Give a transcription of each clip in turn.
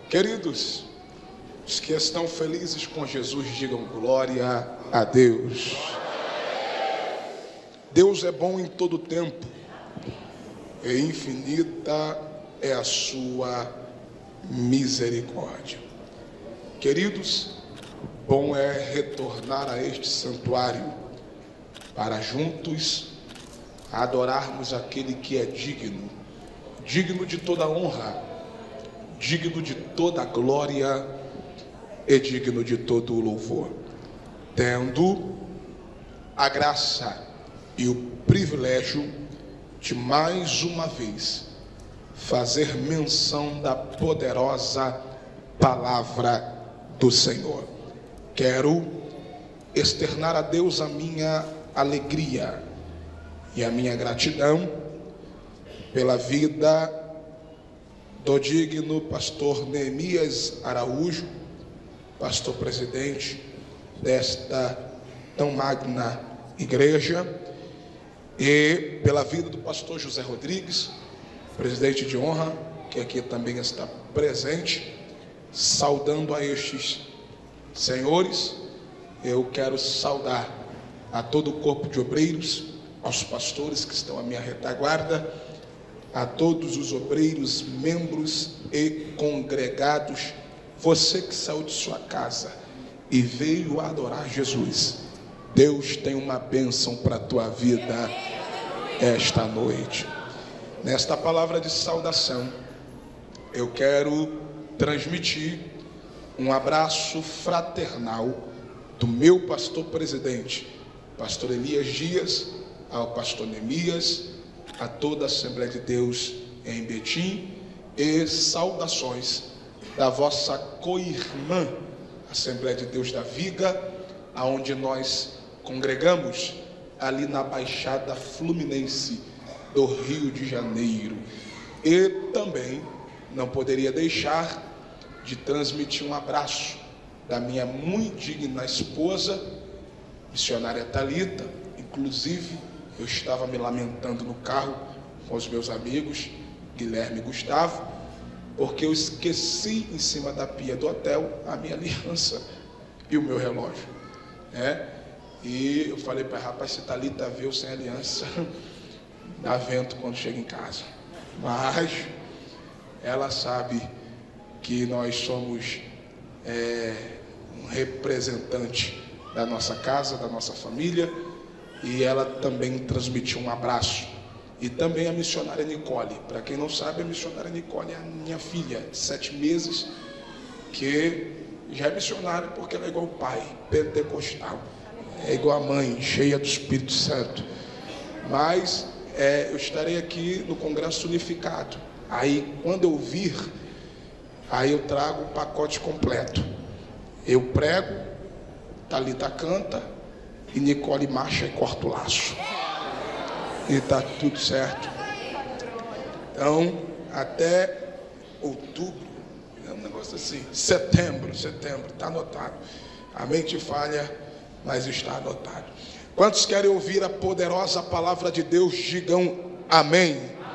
Queridos, os que estão felizes com Jesus, digam glória a Deus. Deus é bom em todo tempo, e infinita é a sua misericórdia. Queridos, bom é retornar a este santuário para juntos adorarmos aquele que é digno, digno de toda honra, digno de toda glória e digno de todo o louvor, tendo a graça e o privilégio de mais uma vez fazer menção da poderosa palavra do Senhor. Quero externar a Deus a minha alegria e a minha gratidão pela vida do digno pastor Neemias Araújo, pastor presidente desta tão magna igreja, e pela vida do pastor José Rodrigues, presidente de honra, que aqui também está presente. Saudando a estes senhores, eu quero saudar a todo o corpo de obreiros, aos pastores que estão à minha retaguarda, a todos os obreiros, membros e congregados, você que saiu de sua casa e veio adorar Jesus. Deus tem uma bênção para a tua vida esta noite. Nesta palavra de saudação, eu quero transmitir um abraço fraternal do meu pastor presidente, pastor Elias Dias, ao pastor Neemias, a toda a Assembleia de Deus em Betim, e saudações da vossa co-irmã, Assembleia de Deus da Viga, aonde nós congregamos ali na Baixada Fluminense do Rio de Janeiro. E também não poderia deixar de transmitir um abraço da minha muito digna esposa, missionária Thalita. Inclusive, eu estava me lamentando no carro com os meus amigos, Guilherme e Gustavo, porque eu esqueci em cima da pia do hotel a minha aliança e o meu relógio, né? E eu falei para rapaz, se Thalita viu sem aliança, dá vento quando chega em casa. Mas ela sabe que nós somos um representante da nossa casa, da nossa família, e ela também transmitiu um abraço. E também a missionária Nicole. Para quem não sabe, a missionária Nicole é a minha filha de 7 meses, que já é missionária porque ela é igual o pai, pentecostal, é igual a mãe, cheia do Espírito Santo. Mas eu estarei aqui no Congresso Unificado. Aí quando eu vir, aí eu trago o pacote completo. Eu prego, Thalita canta e Nicole marcha e corta o laço. E está tudo certo. Então, até outubro, é um negócio assim, setembro, está anotado. A mente falha, mas está anotado. Quantos querem ouvir a poderosa palavra de Deus, digam amém.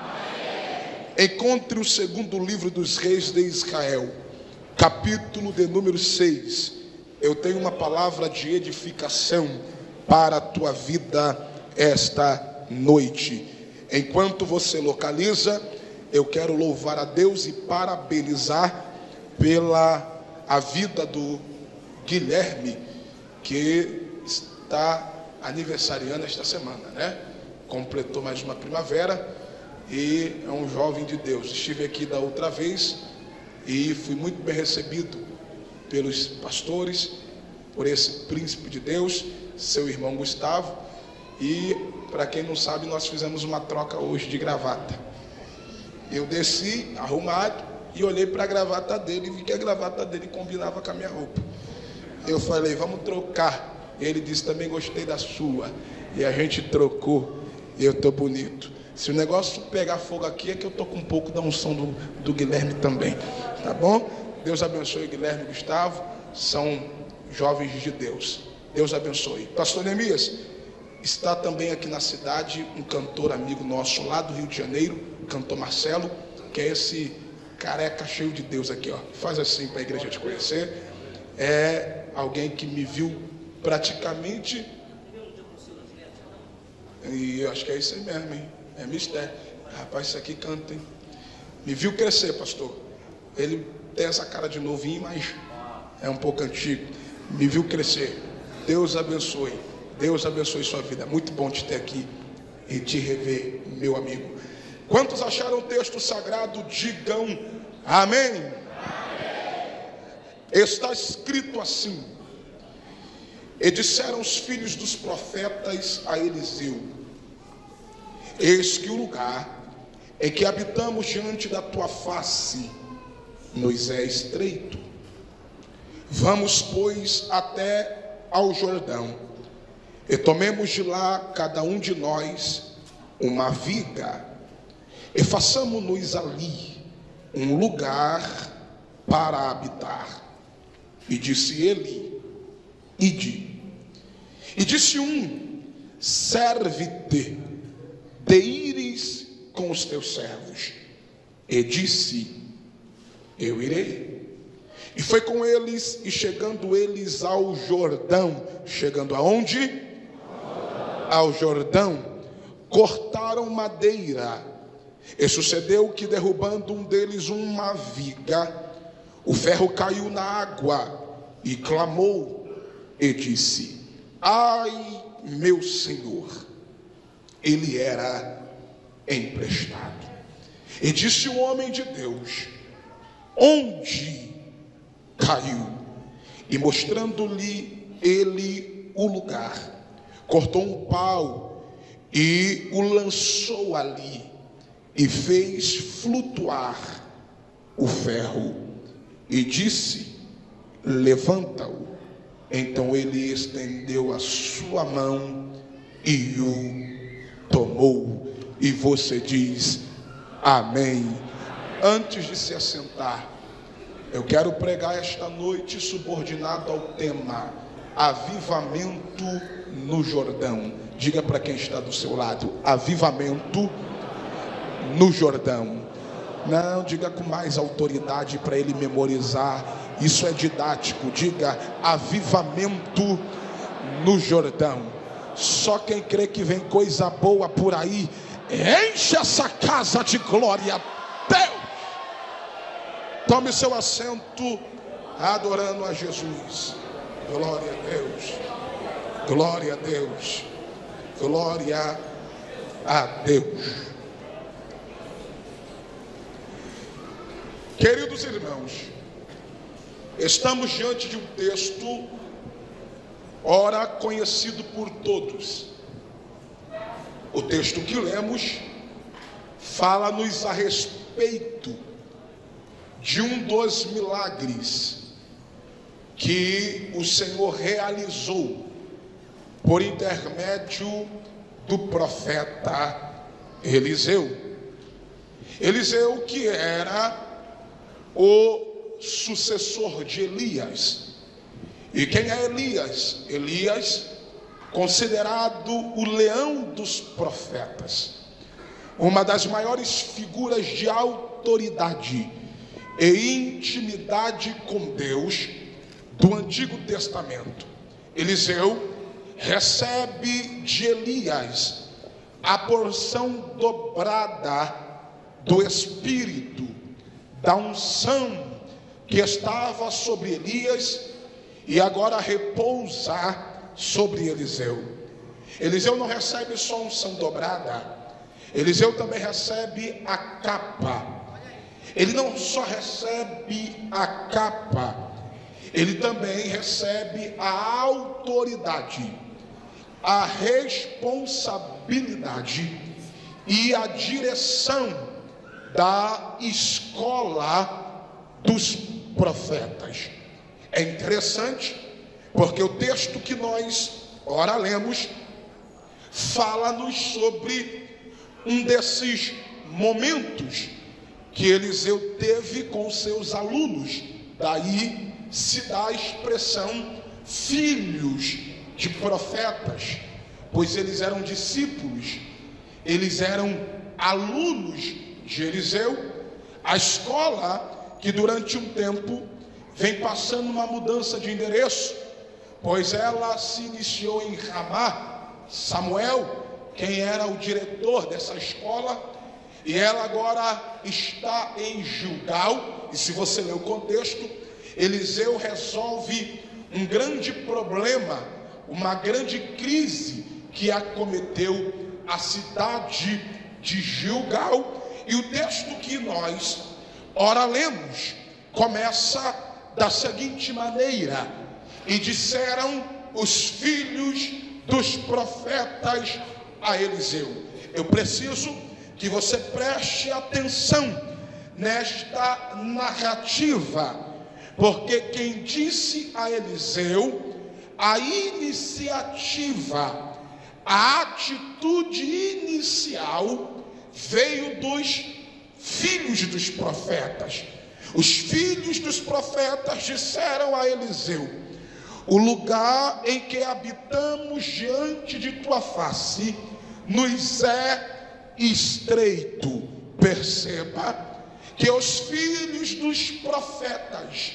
Encontre o segundo livro dos reis de Israel, capítulo de número 6. Eu tenho uma palavra de edificação para a tua vida esta noite. Enquanto você localiza, eu quero louvar a Deus e parabenizar pela a vida do Guilherme, que está aniversariando esta semana, né? Completou mais uma primavera e é um jovem de Deus. Estive aqui da outra vez e fui muito bem recebido pelos pastores, por esse príncipe de Deus, seu irmão Gustavo. E para quem não sabe, nós fizemos uma troca hoje de gravata. Eu desci arrumado e olhei para a gravata dele e vi que a gravata dele combinava com a minha roupa. Eu falei, vamos trocar. Ele disse, também gostei da sua. E a gente trocou e eu estou bonito. Se o negócio pegar fogo aqui, é que eu estou com um pouco da unção do Guilherme também. Tá bom? Deus abençoe Guilherme e Gustavo. São jovens de Deus. Deus abençoe. Pastor Neemias, está também aqui na cidade um cantor amigo nosso lá do Rio de Janeiro, o cantor Marcelo, que é esse careca cheio de Deus aqui, ó. Faz assim para a igreja te conhecer. É alguém que me viu praticamente, e eu acho que é isso aí mesmo, hein? É mistério. Rapaz, isso aqui canta, hein? Me viu crescer, pastor. Ele tem essa cara de novinho, mas é um pouco antigo. Me viu crescer. Deus abençoe. Deus abençoe sua vida. É muito bom te ter aqui e te rever, meu amigo. Quantos acharam o texto sagrado? Digam amém. Amém. Está escrito assim: e disseram os filhos dos profetas a Eliseu: eis que o lugar em que habitamos diante da tua face nos é estreito. Vamos, pois, até ao Jordão, e tomemos de lá cada um de nós uma viga, e façamo-nos ali um lugar para habitar. E disse ele: ide. E disse um: serve-te de ires com os teus servos. E disse: eu irei. E foi com eles, e chegando eles ao Jordão, chegando aonde? Ao Jordão, cortaram madeira. E sucedeu que, derrubando um deles uma viga, o ferro caiu na água, e clamou e disse: ai, meu Senhor. Ele era emprestado. E disse o homem de Deus: onde caiu? E mostrando-lhe ele o lugar, cortou um pau e o lançou ali, e fez flutuar o ferro, e disse: levanta-o. Então ele estendeu a sua mão e o tomou. E você diz amém. Antes de se assentar, eu quero pregar esta noite subordinado ao tema avivamento no Jordão. Diga para quem está do seu lado: avivamento no Jordão. Não, diga com mais autoridade para ele memorizar. Isso é didático. Diga: avivamento no Jordão. Só quem crê que vem coisa boa por aí, enche essa casa de glória a Deus. Tome seu assento, adorando a Jesus. Glória a Deus. Glória a Deus. Glória a Deus. Queridos irmãos, estamos diante de um texto, ora conhecido por todos. O texto que lemos fala-nos a respeito de um dos milagres que o Senhor realizou por intermédio do profeta Eliseu. Eliseu, que era o sucessor de Elias. E quem é Elias? Elias, considerado o leão dos profetas, uma das maiores figuras de autoridade e intimidade com Deus do Antigo Testamento. Eliseu recebe de Elias a porção dobrada do Espírito, da unção que estava sobre Elias e agora repousa sobre Eliseu. Eliseu não recebe só unção dobrada, Eliseu também recebe a capa. Ele não só recebe a capa, ele também recebe a autoridade, a responsabilidade e a direção da escola dos profetas. É interessante porque o texto que nós ora lemos fala-nos sobre um desses momentos que Eliseu teve com seus alunos. Daí se dá a expressão filhos de profetas, pois eles eram discípulos, eles eram alunos de Eliseu, A escola que durante um tempo vem passando uma mudança de endereço, pois ela se iniciou em Ramá. Samuel, quem era o diretor dessa escola, e ela agora está em Gilgal. E se você ler o contexto, Eliseu resolve um grande problema, uma grande crise que acometeu a cidade de Gilgal. E o texto que nós ora lemos começa da seguinte maneira: e disseram os filhos dos profetas a Eliseu. Eu preciso que você preste atenção nesta narrativa, porque quem disse a Eliseu a iniciativa, a atitude inicial, veio dos filhos dos profetas. Os filhos dos profetas disseram a Eliseu: o lugar em que habitamos diante de tua face nos é estreito. Perceba que os filhos dos profetas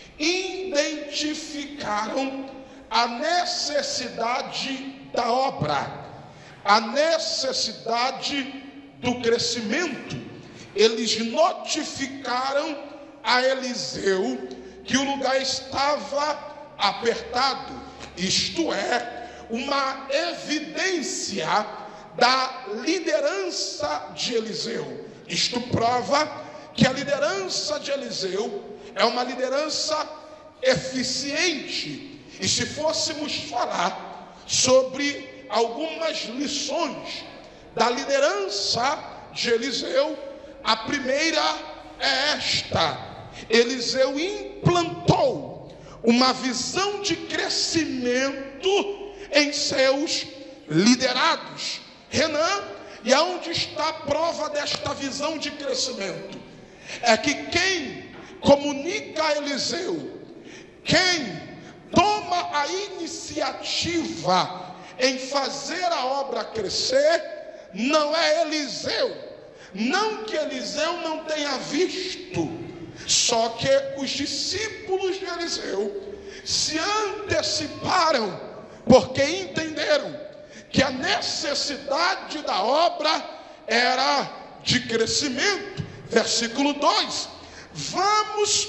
identificaram a necessidade da obra, a necessidade do crescimento. Eles notificaram a Eliseu que o lugar estava apertado, isto é, uma evidência da liderança de Eliseu. Isto prova que a liderança de Eliseu é uma liderança eficiente. E se fôssemos falar sobre algumas lições da liderança de Eliseu, a primeira é esta: Eliseu implantou uma visão de crescimento em seus liderados. Renan, e aonde está a prova desta visão de crescimento? É que quem comunica a Eliseu, quem toma a iniciativa em fazer a obra crescer, não é Eliseu. Não que Eliseu não tenha visto, só que os discípulos de Eliseu se anteciparam, porque entenderam que a necessidade da obra era de crescimento. Versículo 2: vamos,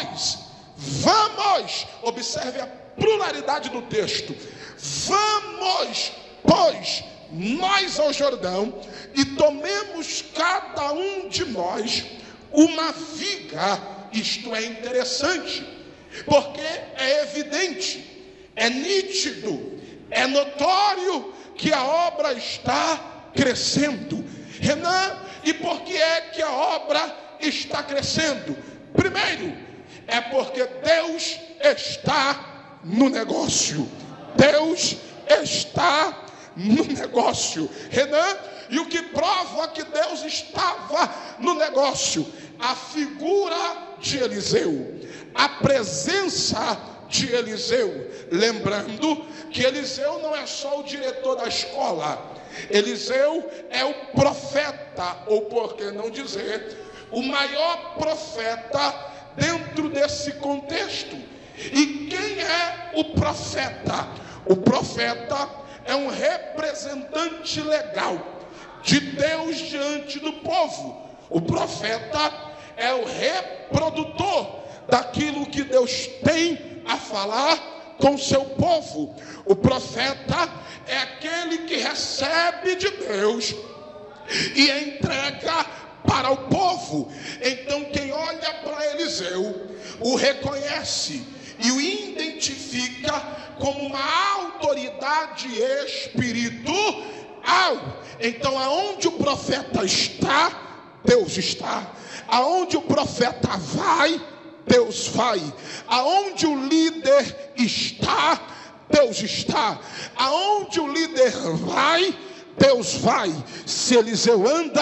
observe a pluralidade do texto, vamos, pois, nós ao Jordão, e tomemos cada um de nós uma viga. Isto é interessante, porque é evidente, é nítido, é notório que a obra está crescendo. Renan, e por que é que a obra está crescendo? Primeiro, é porque Deus está no negócio. Deus está no negócio. Renan, e o que prova que Deus estava no negócio? A figura de Eliseu, a presença de Eliseu. Lembrando que Eliseu não é só o diretor da escola, Eliseu é o profeta, ou por que não dizer, o maior profeta dentro desse contexto. E quem é o profeta? O profeta é um representante legal de Deus diante do povo. O profeta é o reprodutor daquilo que Deus tem a falar com seu povo. O profeta é aquele que recebe de Deus e entrega para o povo. Então quem olha para Eliseu o reconhece e o identifica como uma autoridade espiritual. Então aonde o profeta está, Deus está. Aonde o profeta vai, Deus vai. Aonde o líder está, Deus está. Aonde o líder vai, Deus vai. Se Eliseu anda,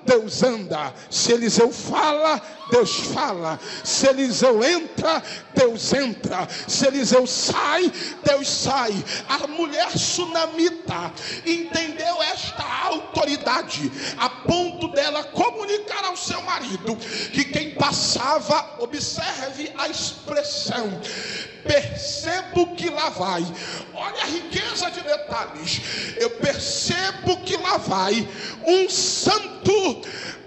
Deus anda. Se Eliseu fala, Deus fala. Se Eliseu entra, Deus entra. Se Eliseu sai, Deus sai. A mulher sunamita entendeu esta autoridade a ponto dela comunicar ao seu marido que quem passava, observe a expressão, percebo que lá vai. Olha a riqueza de detalhes. Eu percebo que lá vai um santo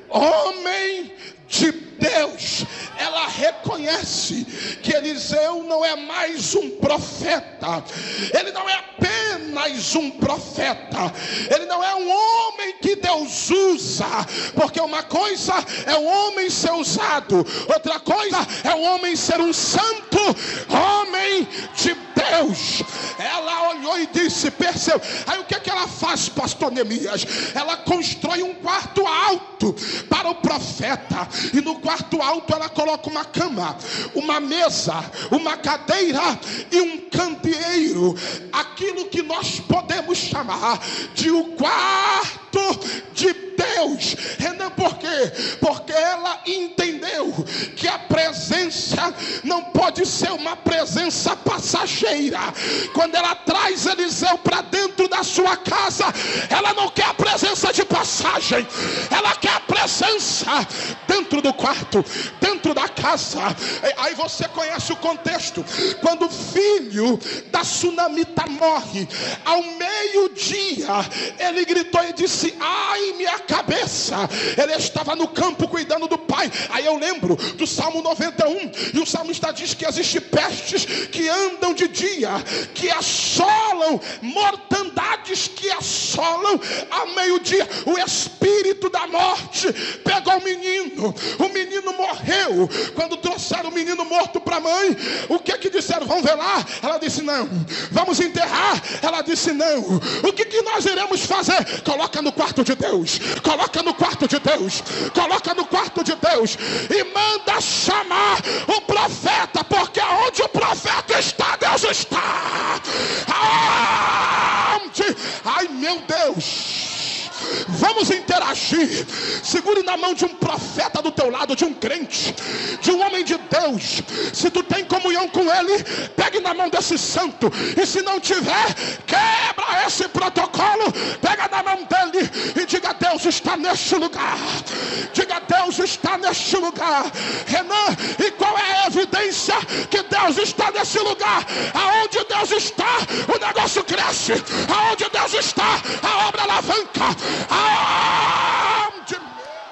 homem de Deus. Ela reconhece que Eliseu não é mais um profeta. Ele não é apenas um profeta. Ele não é um homem que Deus usa. Porque uma coisa é um homem ser usado, outra coisa é um homem ser um santo homem de Deus. Ela olhou e disse, percebeu. Aí o que é que ela faz, pastor Neemias? Ela constrói um quarto alto para o profeta. E no quarto alto ela coloca uma cama, uma mesa, uma cadeira e um candeeiro. Aquilo que nós podemos chamar de o quarto de Deus. Renan, por quê? Porque ela entendeu que a presença não pode ser uma presença passageira. Quando ela traz Eliseu para dentro da sua casa, ela não quer a presença de passagem, ela quer a presença dentro do quarto, dentro da casa. Aí você conhece o contexto. Quando o filho da sunamita morre, ao meio-dia, ele gritou e disse, ai minha cabeça. Ele estava no campo cuidando do pai. Aí eu lembro do Salmo 91, e o salmista diz que existem pestes que andam de dia, que assolam, mortandades que assolam ao meio-dia. O espírito da morte pegou o menino morreu. Quando trouxeram o menino morto para a mãe, o que disseram? Vamos velar? Ela disse não. Vamos enterrar? Ela disse não. O que nós iremos fazer? Coloca no quarto de Deus, coloca no quarto de Deus, coloca no quarto de Deus e manda chamar o profeta, porque onde o profeta está, Deus está. Aonde? Ai meu Deus. Vamos interagir. Segure na mão de um profeta do teu lado, de um crente, de um homem de Deus. Se tu tem comunhão com ele, pegue na mão desse santo. E se não tiver, quebra esse protocolo, pega na mão dele e diga, Deus está neste lugar. Diga, Deus está neste lugar. Renan, e qual é a evidência que Deus está nesse lugar? Aonde Deus está, o negócio cresce. Aonde Deus está, a obra alavanca. Aonde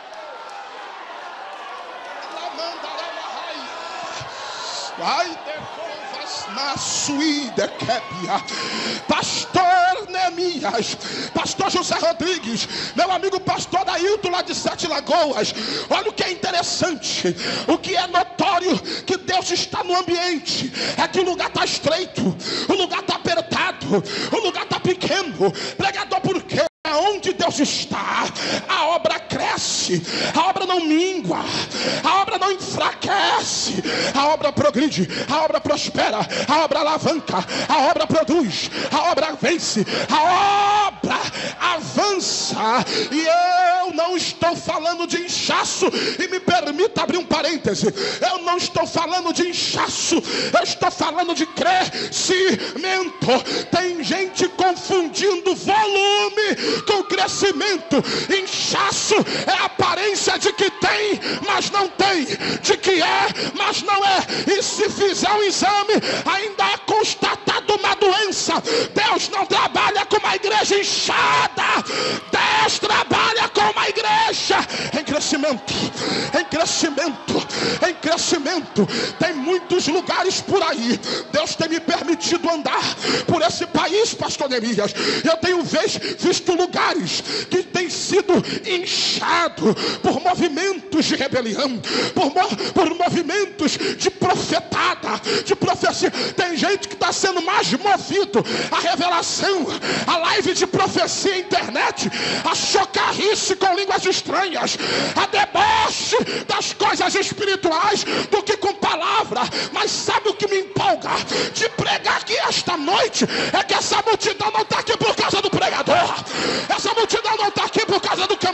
vai na suída quebia. Pastor Neemias, pastor José Rodrigues, meu amigo pastor Dailton lá de Sete Lagoas. Olha o que é interessante, o que é notório, que Deus está no ambiente. É que o lugar está estreito, o lugar está apertado, o lugar está pequeno. Pregador, por quê? Onde Deus está, a obra cresce, a obra não mingua, a obra não enfraquece, a obra progride, a obra prospera, a obra alavanca, a obra produz, a obra vence, a obra avança. E eu não estou falando de inchaço, e me permita abrir um parêntese, eu não estou falando de inchaço, eu estou falando de crescimento. Tem gente confundindo volume com crescimento. Inchaço é a aparência de que tem, mas não tem, de que é, mas não é. E se fizer um exame, ainda é constatado uma doença. Deus não trabalha com uma igreja inchada, Deus trabalha com uma igreja em crescimento, em crescimento, em crescimento. Tem muitos lugares por aí. Deus tem me permitido andar por esse país, pastor Neemias. Eu tenho visto lugares que têm sido inchados por movimentos de rebelião, por movimentos de profetada, de profecia. Tem gente que está sendo mais movido a revelação, a live de profecia internet, a chocarrice com línguas estranhas, a deboche das coisas espirituais, do que com palavra. Mas sabe o que me empolga de pregar aqui esta noite? É que essa multidão não está aqui por causa do pregador, essa multidão não está aqui por causa do cantor,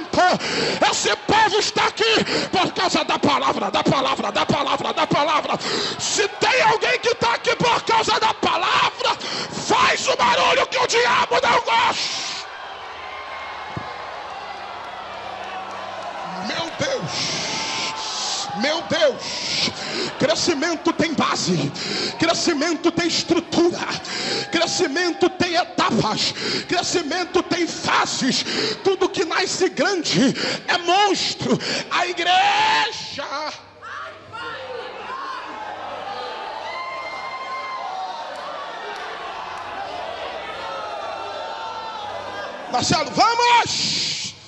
Esse povo está aqui por causa da palavra, da palavra, da palavra, da palavra. Se tem alguém que está aqui por causa da palavra, faz o barulho que o diabo não gosta. Meu Deus, meu Deus, crescimento tem base, crescimento tem estrutura, crescimento tem etapas, crescimento tem fases. Tudo que nasce grande é monstro. A igreja, Marcelo, vamos!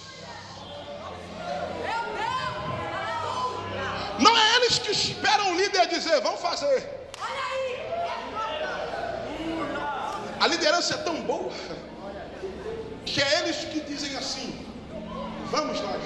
Não é eles que esperam o líder dizer, vamos fazer. A liderança é tão boa que é eles que dizem assim, vamos lá.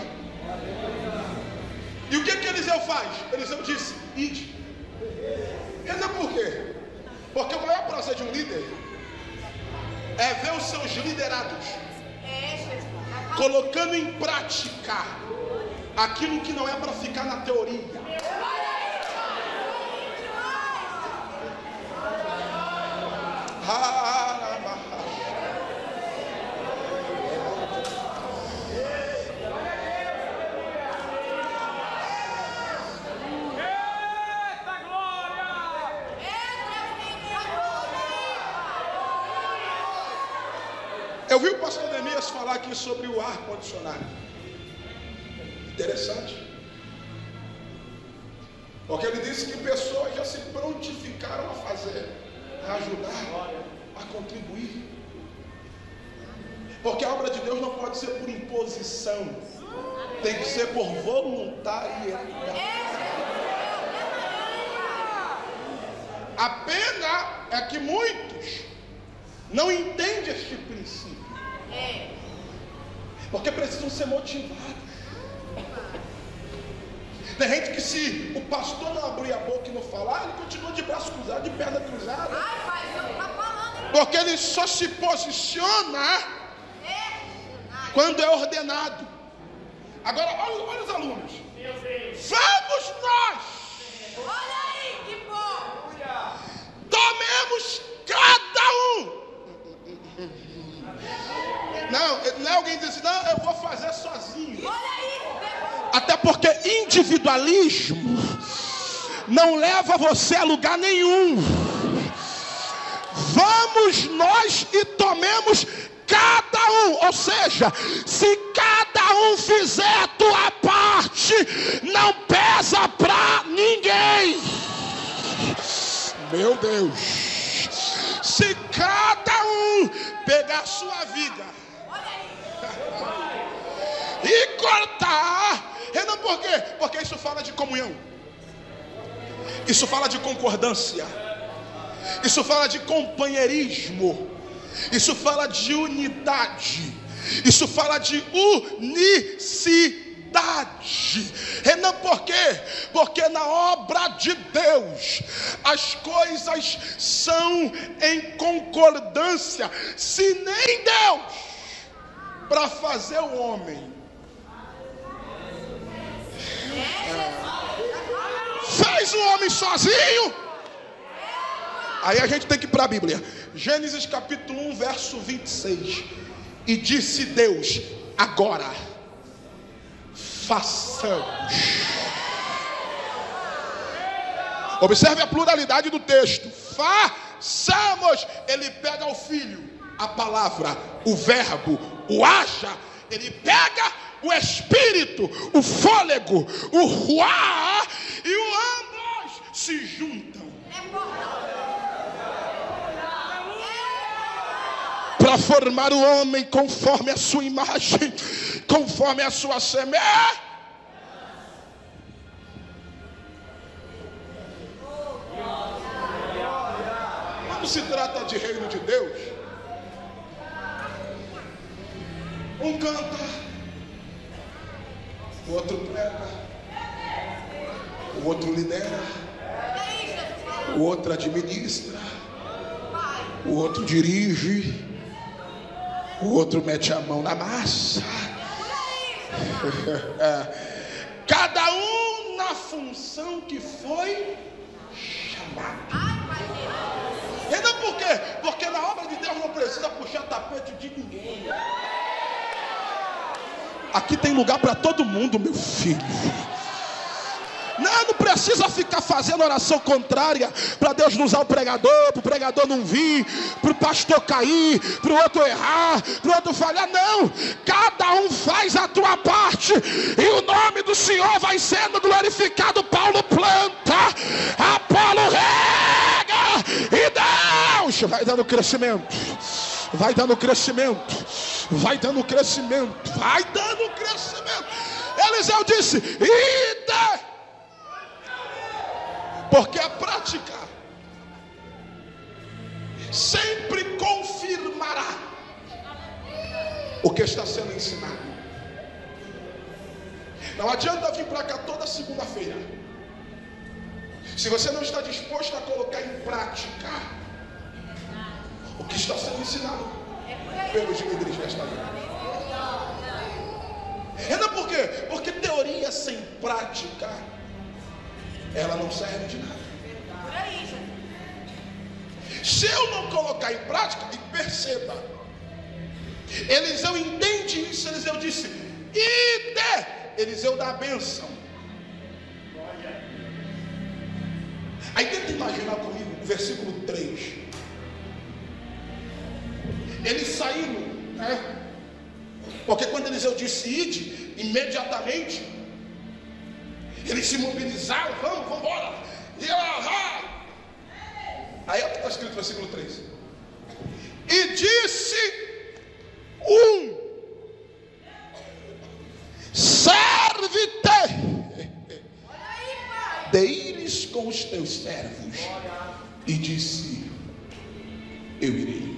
E o que Eliseu faz? Eliseu disse, ide. Entendeu por quê? Porque o maior prazer de um líder é ver os seus liderados colocando em prática aquilo que não é para ficar na teoria. Eu vi o pastor Neemias falar aqui sobre o ar-condicionado. Interessante. Porque ele disse que pessoas já se prontificaram a fazer, a ajudar, a contribuir. Porque a obra de Deus não pode ser por imposição, tem que ser por voluntariedade. A pena é que muitos não entendem este princípio, porque precisam ser motivados. Tem gente que se o pastor não abrir a boca e não falar, ele continua de braço cruzado, de perna cruzada. Porque ele só se posiciona quando é ordenado. Agora, olha os alunos. Vamos nós! Olha aí, que bom! Tomemos cada um! Não é alguém diz assim, não, eu vou fazer sozinho. Olha aí! Até porque individualismo não leva você a lugar nenhum. Vamos nós e tomemos cada um. Ou seja, se cada um fizer a tua parte, não pesa para ninguém. Meu Deus. Se cada um pegar a sua vida e cortar. Renan, por quê? Porque isso fala de comunhão. Isso fala de concordância. Isso fala de companheirismo. Isso fala de unidade. Isso fala de unicidade. Renan, por quê? Porque na obra de Deus as coisas são em concordância. Se nem Deus para fazer o homem fez o homem sozinho, aí a gente tem que ir para a Bíblia. Gênesis capítulo 1 verso 26. E disse Deus, agora façamos. Observe a pluralidade do texto. Façamos. Ele pega o filho, a palavra, o verbo, o haja. Ele pega o espírito, o fôlego, o ruá, e o ambos se juntam para formar o homem conforme a sua imagem, conforme a sua semelhança. Quando se trata de reino de Deus, um canta, o outro prega, o outro lidera, o outro administra, o outro dirige, o outro mete a mão na massa. Cada um na função que foi chamado. Entendeu por quê? Porque na obra de Deus não precisa puxar tapete de ninguém. Aqui tem lugar para todo mundo, meu filho. Não precisa ficar fazendo oração contrária para Deus não usar o pregador, para o pregador não vir, para o pastor cair, para o outro errar, para o outro falhar. Não, cada um faz a tua parte e o nome do Senhor vai sendo glorificado. Paulo planta, Apolo rega e Deus vai dando crescimento. Vai dando crescimento, vai dando crescimento, vai dando crescimento. Eliseu disse: ide, porque a prática sempre confirmará o que está sendo ensinado. Não adianta vir para cá toda segunda-feira se você não está disposto a colocar em prática o que está sendo ensinado pelos líderes desta vida. Ainda por quê? Porque teoria sem prática, ela não serve de nada. Se eu não colocar em prática, e perceba, Eliseu entende isso. Eliseu disse: ide. Eliseu dá a bênção. Aí tenta imaginar comigo o versículo 3. Ele saindo, né? Porque quando Eliseu disse ide, imediatamente eles se mobilizaram. Vamos embora. Aí está escrito no versículo 3. E disse serve-te deles com os teus servos. E disse: eu irei.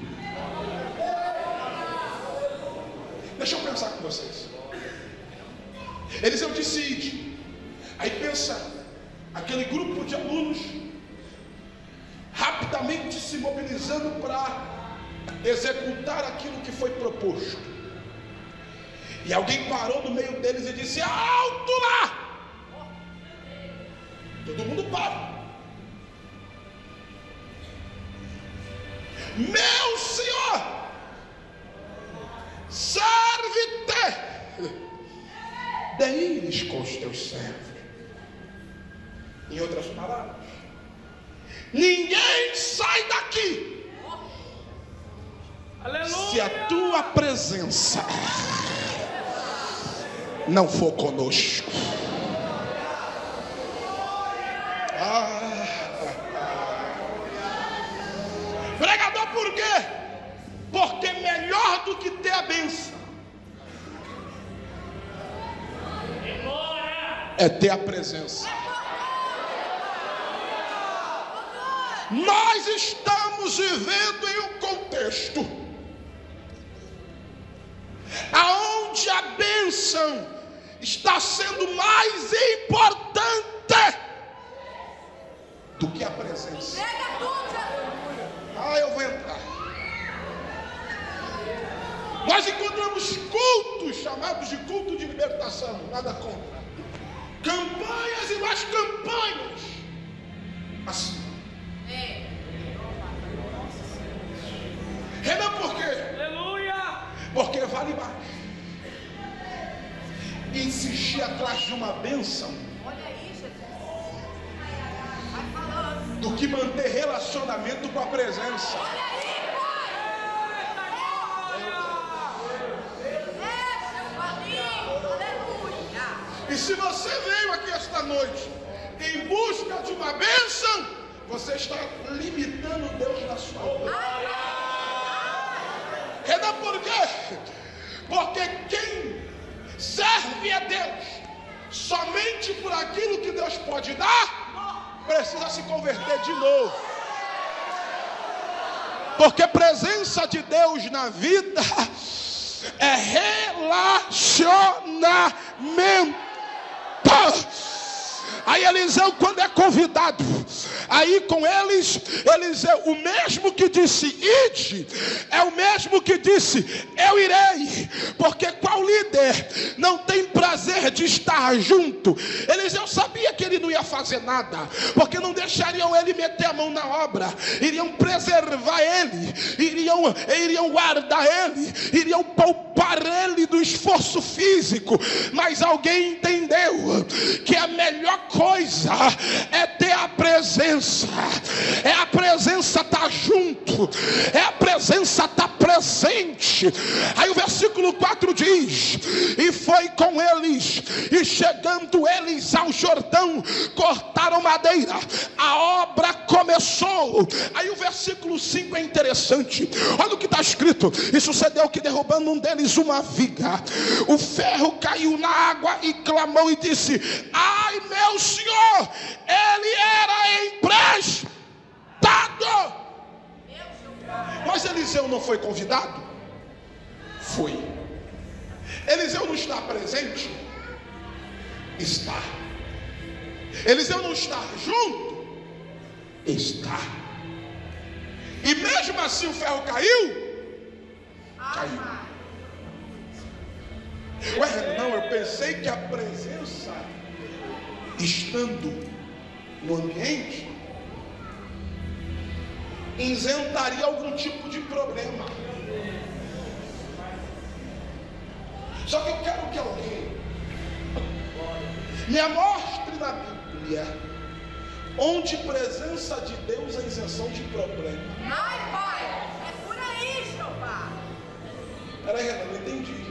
Deixa eu pensar com vocês. Eliseu disse ide. Aí pensa, aquele grupo de alunos rapidamente se mobilizando para executar aquilo que foi proposto. E alguém parou no meio deles e disse: alto lá! Todo mundo para. Meu Senhor, serve-te deles com os teus servos. Em outras palavras, ninguém sai daqui. Aleluia. Se a tua presença não for conosco. Pregador, por quê? Porque melhor do que ter a bênção é ter a presença. Nós estamos vivendo em um contexto aonde a bênção está sendo mais importante do que a presença. Eu vou entrar. Nós encontramos cultos chamados de culto de libertação, nada contra. Campanhas e mais campanhas. Assim. Renan, por quê? Aleluia! Porque vale mais insistir atrás de uma bênção do que manter relacionamento com a presença. E se você veio aqui esta noite em busca de uma bênção, você está limitando Deus na sua vida. Renan, por quê? Porque quem serve a Deus somente por aquilo que Deus pode dar, precisa se converter de novo. Porque presença de Deus na vida é relacionamento. Aí Eliseu, quando é convidado Aí com eles, Eliseu, o mesmo que disse ide, é o mesmo que disse eu irei, porque qual líder não tem prazer de estar junto? Eliseu sabia que ele não ia fazer nada, porque não deixariam ele meter a mão na obra, iriam preservar ele, iriam guardar ele, iriam poupar ele do esforço físico. Mas alguém entendeu que a melhor coisa é ter a presença, é a presença estar junto, é a presença estar presente. Aí o versículo 4 diz: e foi com eles, e chegando eles ao Jordão, cortaram madeira, a obra começou. Aí o versículo 5 é interessante, olha o que está escrito: e sucedeu que derrubando um deles uma viga, o ferro caiu na água e clamou e disse: ai meu senhor, ele era emprestado. Mas Eliseu não foi convidado? Foi. Eliseu não está presente? Está. Eliseu não está junto? Está. E mesmo assim o ferro caiu? Caiu. Ué, não, eu pensei que a presença, estando no ambiente, isentaria algum tipo de problema. Só que eu quero que alguém me mostre na Bíblia onde presença de Deus é isenção de problema. Ai, pai, é por aí, Jeová. Peraí, Renan, não entendi.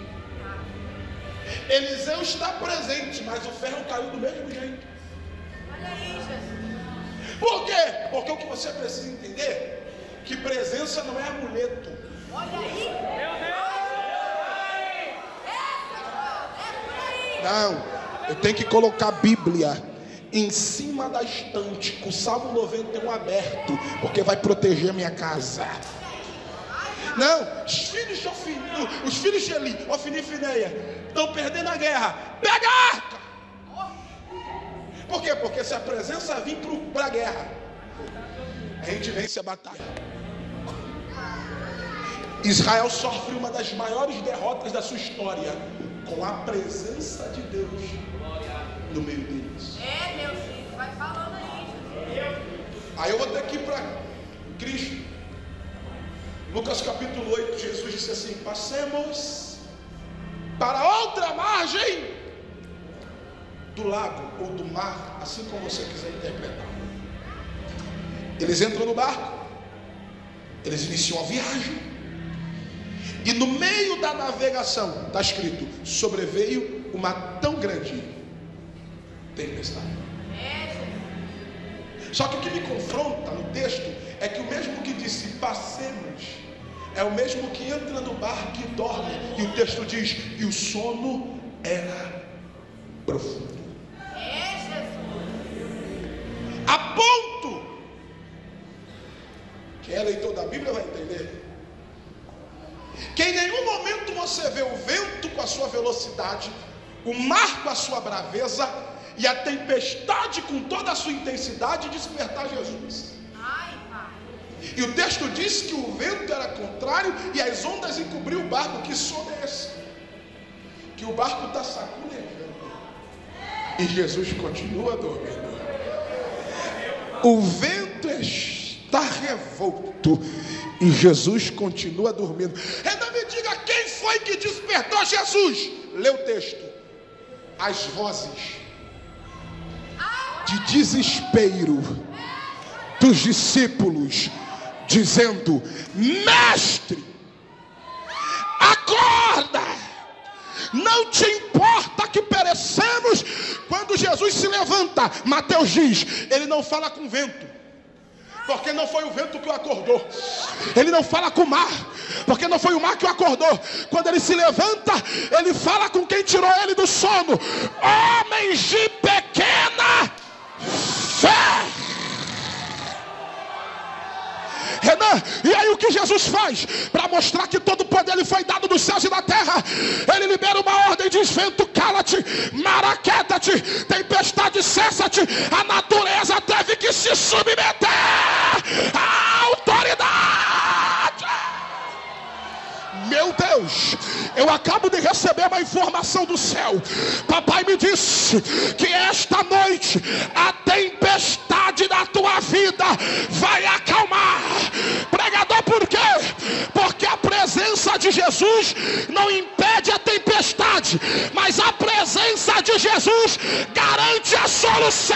Eliseu está presente, mas o ferro caiu do mesmo jeito. Olha aí, Jesus. Por quê? Porque o que você precisa entender, que presença não é amuleto. Olha aí. É por aí. Não, eu tenho que colocar a Bíblia em cima da estante, com o Salmo 91 aberto, porque vai proteger minha casa. Não, os filhos de Eli, Ofni e Fineia, estão perdendo a guerra. Pega a arca! Por quê? Porque se a presença vir para a guerra, a gente vence a batalha. Israel sofre uma das maiores derrotas da sua história, com a presença de Deus no meio deles. É, meu filho, vai falando aí, Jesus. Aí eu vou ter que ir para Cristo. Lucas capítulo 8, Jesus disse assim: passemos para outra margem do lago ou do mar, assim como você quiser interpretar. Eles entram no barco, eles iniciam a viagem, e no meio da navegação, está escrito, sobreveio uma tão grande tempestade. Só que o que me confronta no texto é que o mesmo que disse passemos é o mesmo que entra no barco e dorme. E o texto diz: e o sono era profundo. A ponto, quem é leitor da Bíblia vai entender, que em nenhum momento você vê o vento com a sua velocidade, o mar com a sua braveza e a tempestade com toda a sua intensidade despertar Jesus. Ai, pai. E o texto diz que o vento era contrário e as ondas encobriam o barco. Que sono é esse? Que o barco está sacudendo e Jesus continua dormindo. O vento está revolto e Jesus continua dormindo. Então me diga, quem foi que despertou Jesus? Lê o texto. As vozes de desespero dos discípulos, dizendo: mestre, acorda, não te importa que perecemos. Quando Jesus se levanta, Mateus diz, ele não fala com o vento, porque não foi o vento que o acordou. Ele não fala com o mar, porque não foi o mar que o acordou. Quando ele se levanta, ele fala com quem tirou ele do sono: homens de pequena fé. Renan, e aí o que Jesus faz? Para mostrar que todo o poder lhe foi dado dos céus e da terra, ele libera uma ordem, diz: vento, cala-te, mar, aquieta-te, tempestade, cessa-te. A natureza teve que se submeter à autoridade. Meu Deus, eu acabo de receber uma informação do céu. Papai me disse que esta noite a tempestade da tua vida vai acalmar. Pregador, por quê? Porque a presença de Jesus não impede a tempestade, mas a presença de Jesus garante a solução.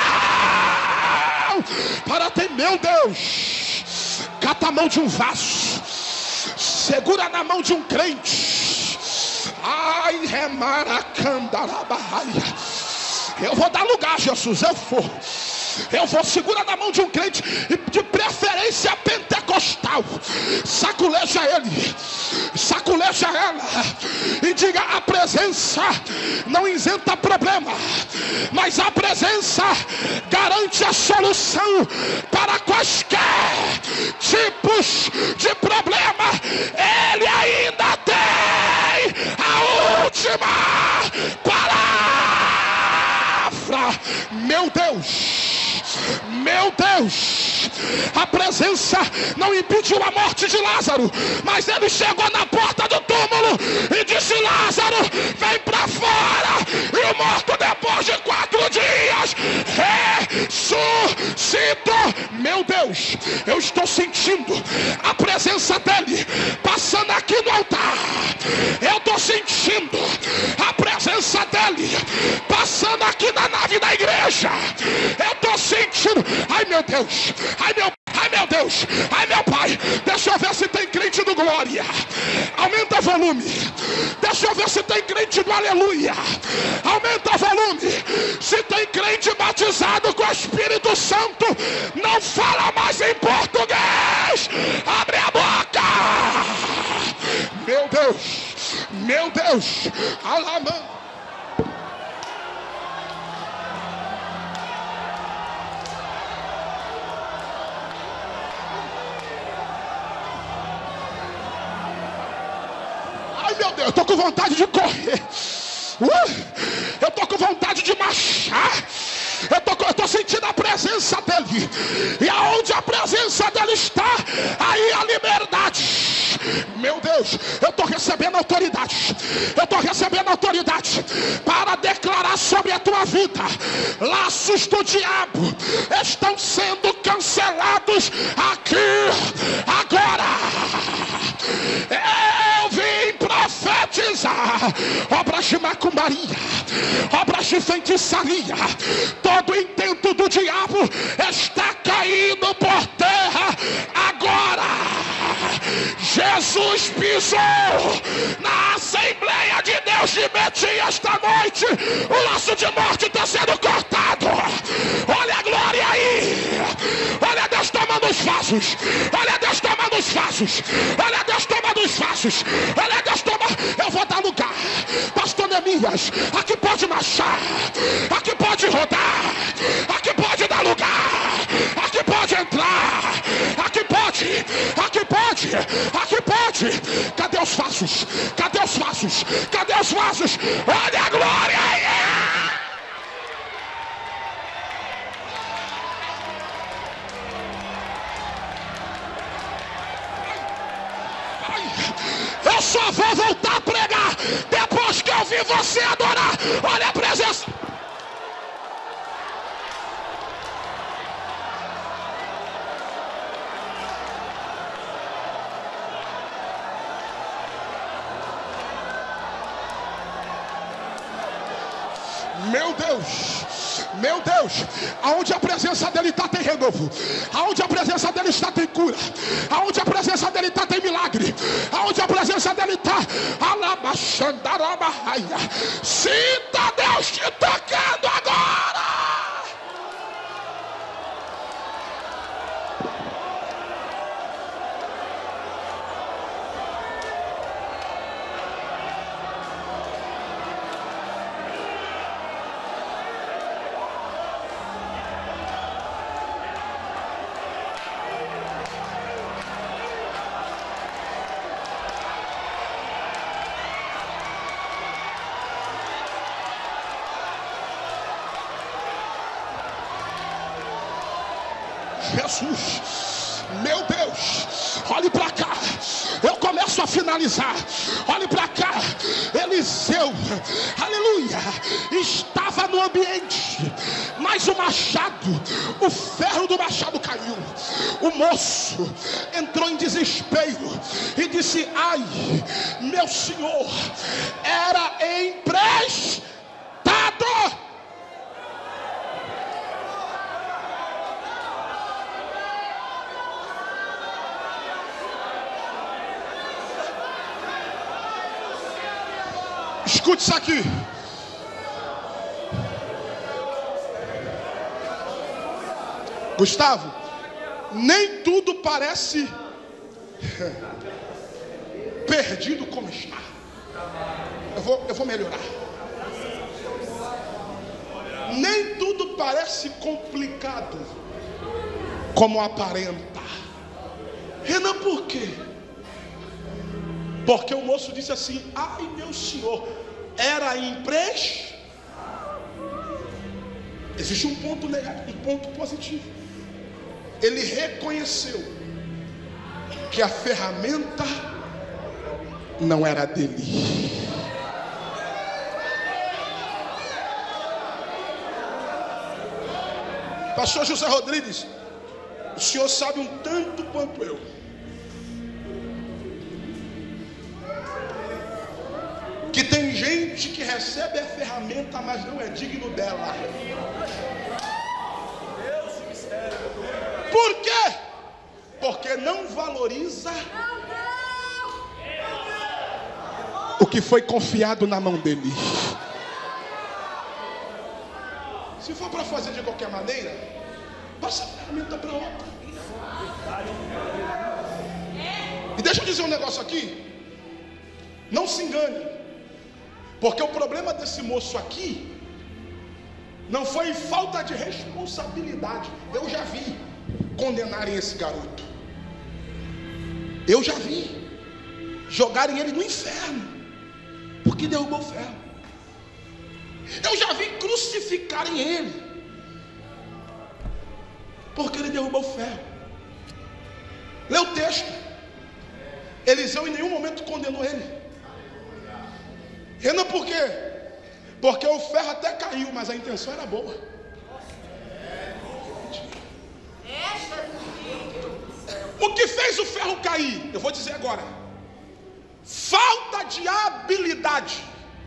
Para ter, meu Deus, cata a mão de um vaso, segura na mão de um crente. Ai, remaracandarabaia. Eu vou dar lugar, Jesus, eu vou segurar na mão de um crente, de preferência pentecostal. Saculeja ele, saculeja ela, e diga: a presença não isenta problema, mas a presença garante a solução para quaisquer tipos de problema. Ele ainda tem a última palavra. Meu Deus, meu Deus, a presença não impediu a morte de Lázaro, mas ele chegou na porta do túmulo e disse: Lázaro, vem para fora. E o morto, depois de 4 dias, ressuscitou. Meu Deus, eu estou sentindo a presença dele passando aqui no altar. Eu estou sentindo a presença dele passando aqui na nave da igreja. Eu estou sentindo. Ai, meu Deus, ai, meu Deus, ai, meu Pai. Deixa eu ver se tem crente do glória. Aumenta o volume. Deixa eu ver se tem crente do aleluia. Aumenta o volume. Se tem crente batizado com o Espírito Santo, não fala mais em português. Abre a boca. Meu Deus, meu Deus. Alamã. Meu Deus, eu estou com vontade de correr. Eu estou com vontade de marchar. Eu estou sentindo a presença dele. E aonde a presença dele está, aí a liberdade. Meu Deus, eu estou recebendo autoridade. Eu estou recebendo autoridade para declarar sobre a tua vida: laços do diabo estão sendo cancelados aqui, agora. Eu vim profetizar obras de macumbaria, obras de feitiçaria. Todo intento do diabo está caindo por terra agora. Jesus pisou na Assembleia de Deus de Betim esta noite. O laço de morte está sendo cortado. Olha a glória aí. Olha Deus tomando os vasos. Olha Deus tomando os vasos. Olha Deus tomando os vasos. Olha Deus tomando. Eu vou dar lugar. Pastor Neemias, aqui pode marchar. Aqui pode rodar. Aqui pode dar lugar. Aqui pode entrar. Aqui pode. Aqui pode. Aqui pode. Cadê os vasos? Cadê os vasos? Cadê os vasos? Olha a glória aí. Eu só vou voltar a pregar depois que eu vi você adorar. Olha a presença. Meu Deus, meu Deus, aonde a presença dele está tem renovo, aonde a presença dele está tem cura, aonde a presença dele está tem milagre, aonde a presença dele está, alabaxandarabahaya. Sinta Deus te tocando agora. Jesus, meu Deus, olhe para cá, eu começo a finalizar. Olhe para cá, Eliseu, aleluia, estava no ambiente, mas o machado, o ferro do machado caiu. O moço entrou em desespero e disse: ai, meu senhor, era emprestado. Escute isso aqui. Gustavo, nem tudo parece perdido como está. Eu vou melhorar. Nem tudo parece complicado como aparenta. Renan, por quê? Porque o moço disse assim: ai, meu senhor, era emprestado. Existe um ponto negativo, um ponto positivo. Ele reconheceu que a ferramenta não era dele. Pastor José Rodrigues, o senhor sabe um tanto quanto eu que tem gente que recebe a ferramenta, mas não é digno dela. Por quê? Porque não valoriza o que foi confiado na mão dele. Se for para fazer de qualquer maneira, passa a ferramenta para outra. E deixa eu dizer um negócio aqui. Não se engane. Porque o problema desse moço aqui não foi falta de responsabilidade. Eu já vi condenarem esse garoto. Eu já vi jogarem ele no inferno porque derrubou o ferro. Eu já vi crucificarem ele porque ele derrubou o ferro. Lê o texto. Eliseu em nenhum momento condenou ele. Renan, por quê? Porque o ferro até caiu, mas a intenção era boa. O que fez o ferro cair? Eu vou dizer agora. Falta de habilidade,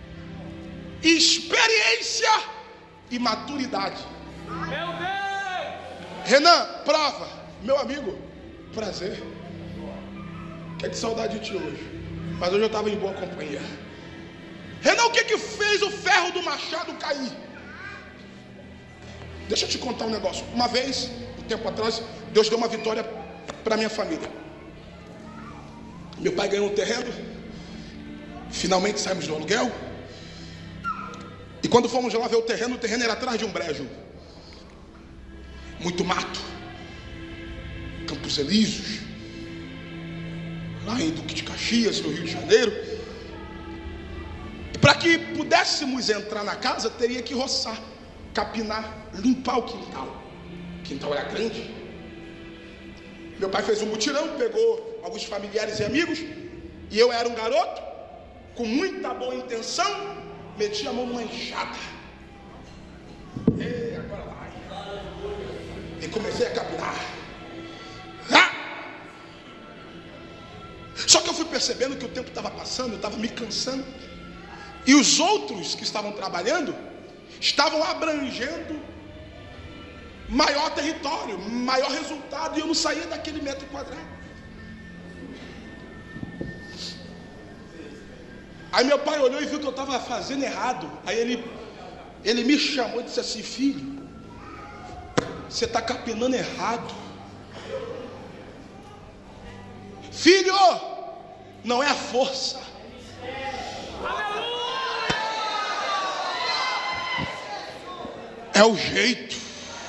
experiência e maturidade. Meu Deus! Renan, prova. Meu amigo, prazer. Que saudade de ti hoje. Mas hoje eu estava em boa companhia. Renan, o que fez o ferro do machado cair? Deixa eu te contar um negócio. Uma vez, um tempo atrás, Deus deu uma vitória para minha família. Meu pai ganhou um terreno. Finalmente saímos do aluguel. E quando fomos lá ver o terreno era atrás de um brejo. Muito mato. Campos Elíseos. Lá em Duque de Caxias, no Rio de Janeiro. Para que pudéssemos entrar na casa, teria que roçar, capinar, limpar o quintal. O quintal era grande. Meu pai fez um mutirão, pegou alguns familiares e amigos, e eu era um garoto, com muita boa intenção, meti a mão numa enxada. E agora vai. E comecei a capinar. Só que eu fui percebendo que o tempo estava passando, eu estava me cansando. E os outros que estavam trabalhando estavam abrangendo maior território, maior resultado, e eu não saía daquele metro quadrado. Aí meu pai olhou e viu que eu estava fazendo errado. Aí ele me chamou e disse assim: filho, você está capinando errado. Filho, não é a força. É o jeito.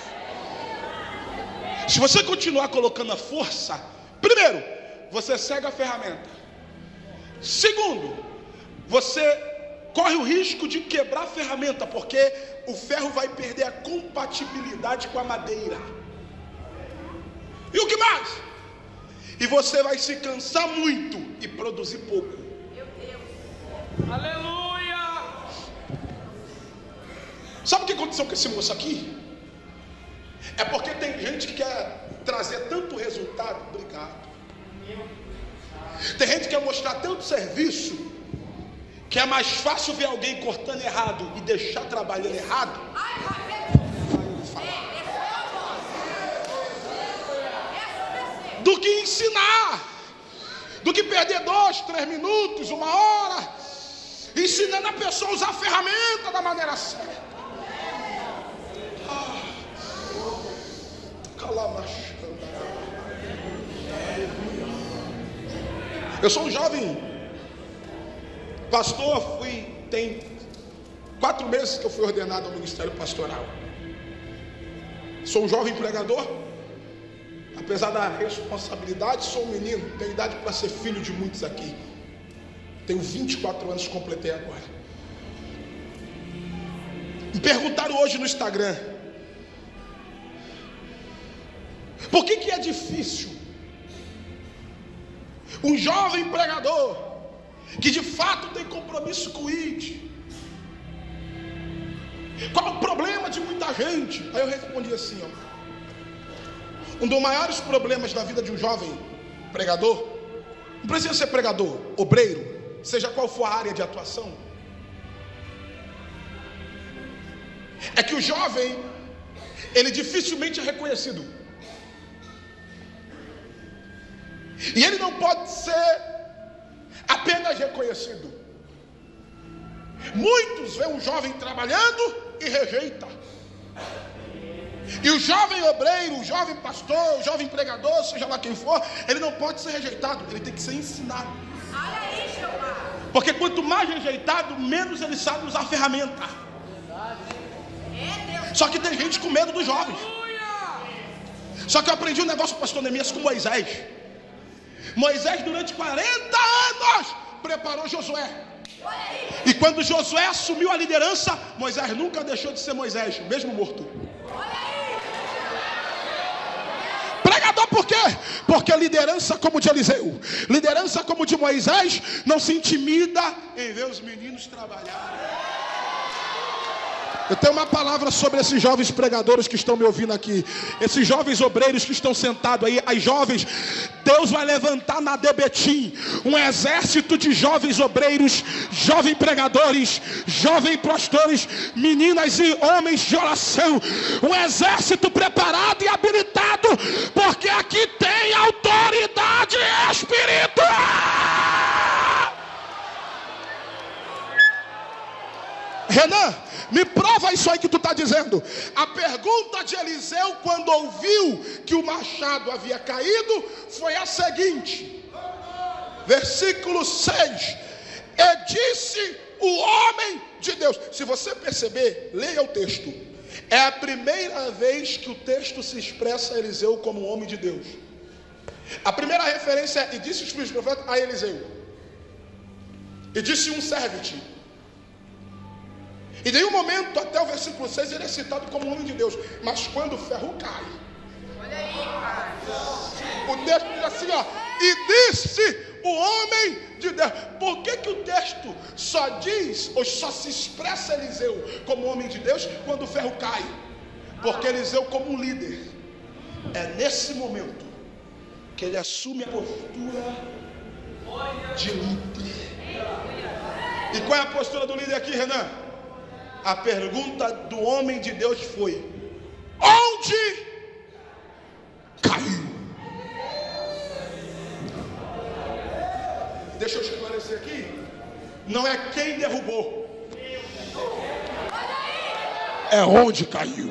Se você continuar colocando a força, primeiro, você cega a ferramenta. Segundo, você corre o risco de quebrar a ferramenta, porque o ferro vai perder a compatibilidade com a madeira. E o que mais? E você vai se cansar muito e produzir pouco. Meu Deus. Aleluia. Sabe o que aconteceu com esse moço aqui? É porque tem gente que quer trazer tanto resultado. Obrigado. Tem gente que quer mostrar tanto serviço que é mais fácil ver alguém cortando errado e deixar trabalhando errado Ai, vai, do que ensinar, do que perder 2, 3 minutos, 1 hora, ensinando a pessoa a usar a ferramenta da maneira certa. Eu sou um jovem pastor, tem 4 meses que eu fui ordenado ao ministério pastoral. Sou um jovem pregador. Apesar da responsabilidade, sou um menino, tenho idade para ser filho de muitos aqui. Tenho 24 anos, completei agora. Me perguntaram hoje no Instagram: por que é difícil um jovem pregador que de fato tem compromisso com o ID? Qual o problema de muita gente? Aí eu respondi assim, ó: um dos maiores problemas da vida de um jovem pregador, não precisa ser pregador, obreiro, seja qual for a área de atuação, é que o jovem, ele dificilmente é reconhecido. E ele não pode ser apenas reconhecido. Muitos veem um jovem trabalhando e rejeita. E o jovem obreiro, o jovem pastor, o jovem pregador, seja lá quem for, ele não pode ser rejeitado, ele tem que ser ensinado. olha aí, Jeová. Porque quanto mais rejeitado, menos ele sabe usar a ferramenta. É Deus. Só que tem gente com medo dos jovens. Só que eu aprendi um negócio com o pastor Neemias com Moisés. Moisés, durante 40 anos, preparou Josué. Olha aí. E quando Josué assumiu a liderança, Moisés nunca deixou de ser Moisés, mesmo morto. Olha aí. Pregador por quê? Porque liderança como de Eliseu, liderança como de Moisés, não se intimida em ver os meninos trabalharem. Eu tenho uma palavra sobre esses jovens pregadores que estão me ouvindo aqui, esses jovens obreiros que estão sentados aí, as jovens. Deus vai levantar na Debetim um exército de jovens obreiros, jovens pregadores, jovens pastores, meninas e homens de oração, um exército preparado e habilitado, porque aqui tem autoridade espiritual. Renan, me prova isso aí que tu está dizendo. A pergunta de Eliseu, quando ouviu que o machado havia caído, foi a seguinte, versículo 6: e disse o homem de Deus. Se você perceber, leia o texto. É a primeira vez que o texto se expressa a Eliseu como um homem de Deus. A primeira referência é: e disse os filhos do profeta a Eliseu, e disse um serve-te. E em nenhum momento, até o versículo 6, ele é citado como homem de Deus. Mas quando o ferro cai, Olha aí, pai. o texto diz assim, ó: e disse o homem de Deus. Por que o texto só diz, ou só se expressa Eliseu como homem de Deus quando o ferro cai? Porque Eliseu, como um líder, é nesse momento que ele assume a postura de líder. E qual é a postura do líder aqui, Renan? A pergunta do homem de Deus foi: onde caiu? Deixa eu esclarecer aqui. Não é quem derrubou, é onde caiu.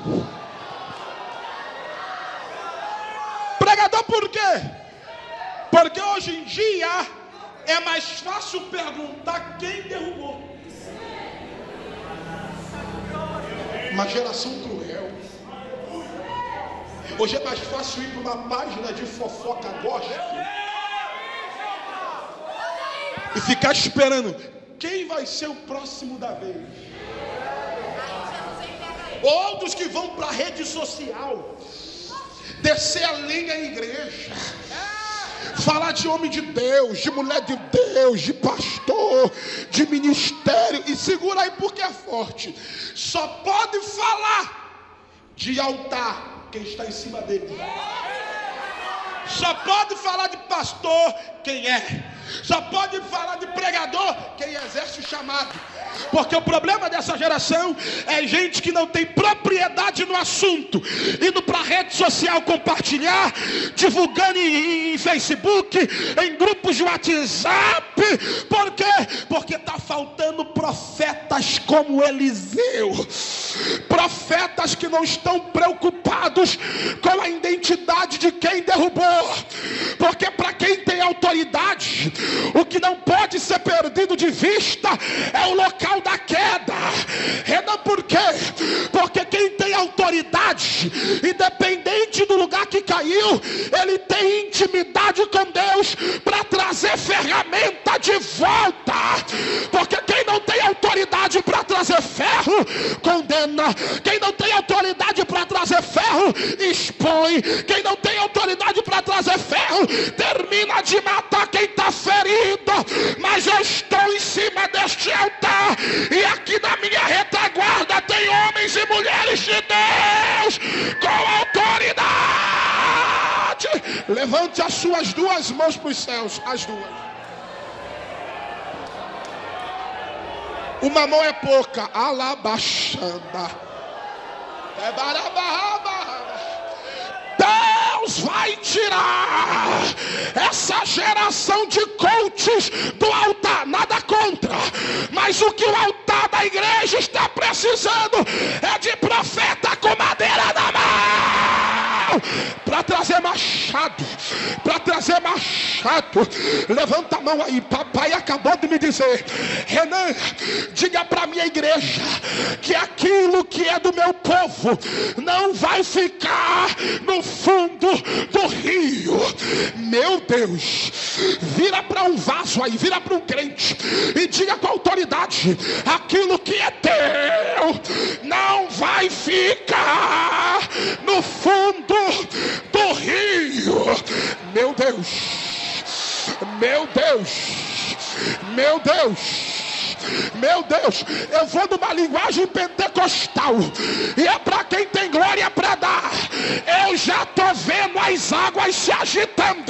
Pregador por quê? Porque hoje em dia é mais fácil perguntar quem derrubou. Uma geração cruel. Hoje é mais fácil ir para uma página de fofoca gospel e ficar esperando quem vai ser o próximo da vez. Outros que vão para a rede social descer a lenha em igreja, falar de homem de Deus, de mulher de Deus, de pastor, de ministério. E segura aí porque é forte. Só pode falar de altar quem está em cima dele. Só pode falar de pastor quem é. Só pode falar de pregador quem exerce o chamado. Porque o problema dessa geração é gente que não tem propriedade no assunto, indo para a rede social compartilhar, divulgando em Facebook, em grupos de WhatsApp. Por quê? Porque está faltando profetas como Eliseu, profetas que não estão preocupados com a identidade de quem derrubou. Porque para quem tem autoridade, o que não pode ser perdido de vista é o local da queda. Renan, por quê? Porque quem tem autoridade, independente do lugar que caiu, ele tem intimidade com Deus para trazer ferramenta de volta. Porque quem não tem autoridade para trazer ferro, condena. Quem não tem autoridade para trazer ferro, expõe. Quem não tem autoridade para trazer ferro, termina de matar quem está ferido. Mas eu estou em cima deste altar, e aqui na minha retaguarda tem homens e mulheres de Deus com autoridade. Levante as suas duas mãos para os céus, as duas. Uma mão é pouca, alabaxanda. É barabaraba. Deus vai tirar essa geração de coaches do altar. Nada contra, mas o que o altar da igreja está precisando é de profeta com madeira na mão, para trazer machado, para trazer machado. Levanta a mão aí. Papai acabou de me dizer: Renan, diga para minha igreja que aquilo que é do meu povo não vai ficar no fundo do rio. Meu Deus, vira para um vaso aí, vira para um crente e diga com autoridade: aquilo que é teu não vai ficar no fundo do rio. Meu Deus, meu Deus, meu Deus, meu Deus, eu vou numa linguagem pentecostal, e é para quem tem glória para dar. Eu já estou vendo as águas se agitando.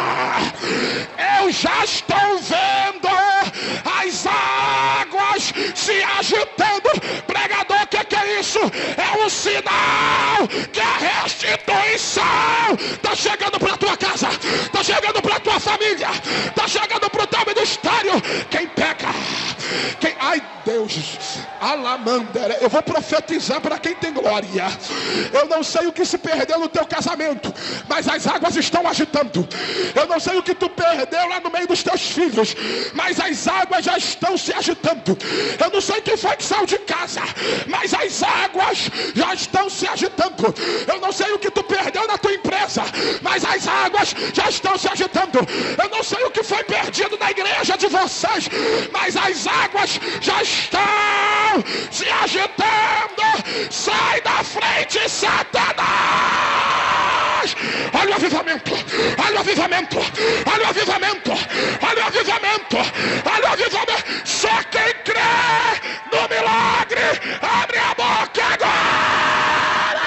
Eu já estou vendo as águas se agitando. Pregador, o que é isso? É um sinal que a restituição está chegando para a tua casa, está chegando para a tua família, está chegando para o teu ministério. Quem peca, quem... Ai Deus, alamandera. Eu vou profetizar para quem tem glória. Eu não sei o que se perdeu no teu casamento, mas as águas estão agitando. Eu não sei o que tu perdeu lá no meio dos teus filhos, mas as águas já estão se agitando. Eu não sei quem foi que saiu de casa, mas as águas já estão se agitando. Eu não sei o que tu perdeu na tua empresa, mas as águas já estão se agitando. Eu não sei o que foi perdido na igreja de vocês, mas as águas já estão se agitando. Sai da frente, Satanás! Olha o avivamento, olha o avivamento, olha o avivamento, olha o avivamento, olha o avivamento. Só quem crê no milagre, abre a boca agora.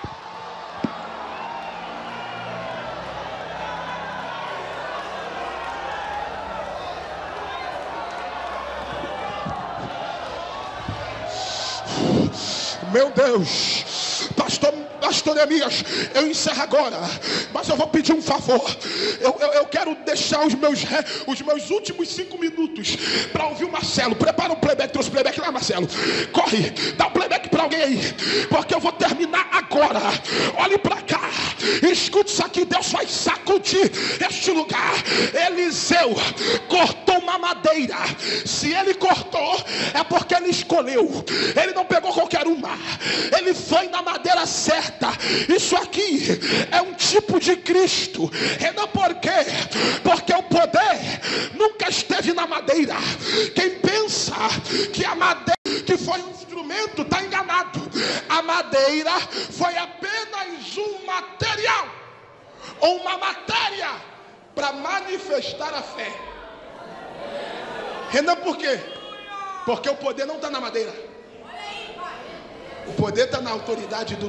Meu Deus, pastor Neemias, eu encerro agora, mas eu vou pedir um favor. Eu quero deixar os meus últimos 5 minutos para ouvir o Marcelo. Prepara um playback, trouxe playback lá, Marcelo. Corre, dá um playback para alguém aí, porque eu vou terminar agora. Olhe para cá, escute isso aqui. Deus vai sacudir este lugar. Eliseu cortou uma madeira. Se ele cortou, é porque ele escolheu. Ele não pegou qualquer uma, ele foi na madeira certa. Isso aqui é um tipo de Cristo. Renan, por quê? Porque o poder nunca esteve na madeira. Quem pensa que a madeira que foi um instrumento está enganado. A madeira foi apenas um material. ou uma matéria para manifestar a fé. Renan, por quê? Porque o poder não está na madeira. O poder está na autoridade do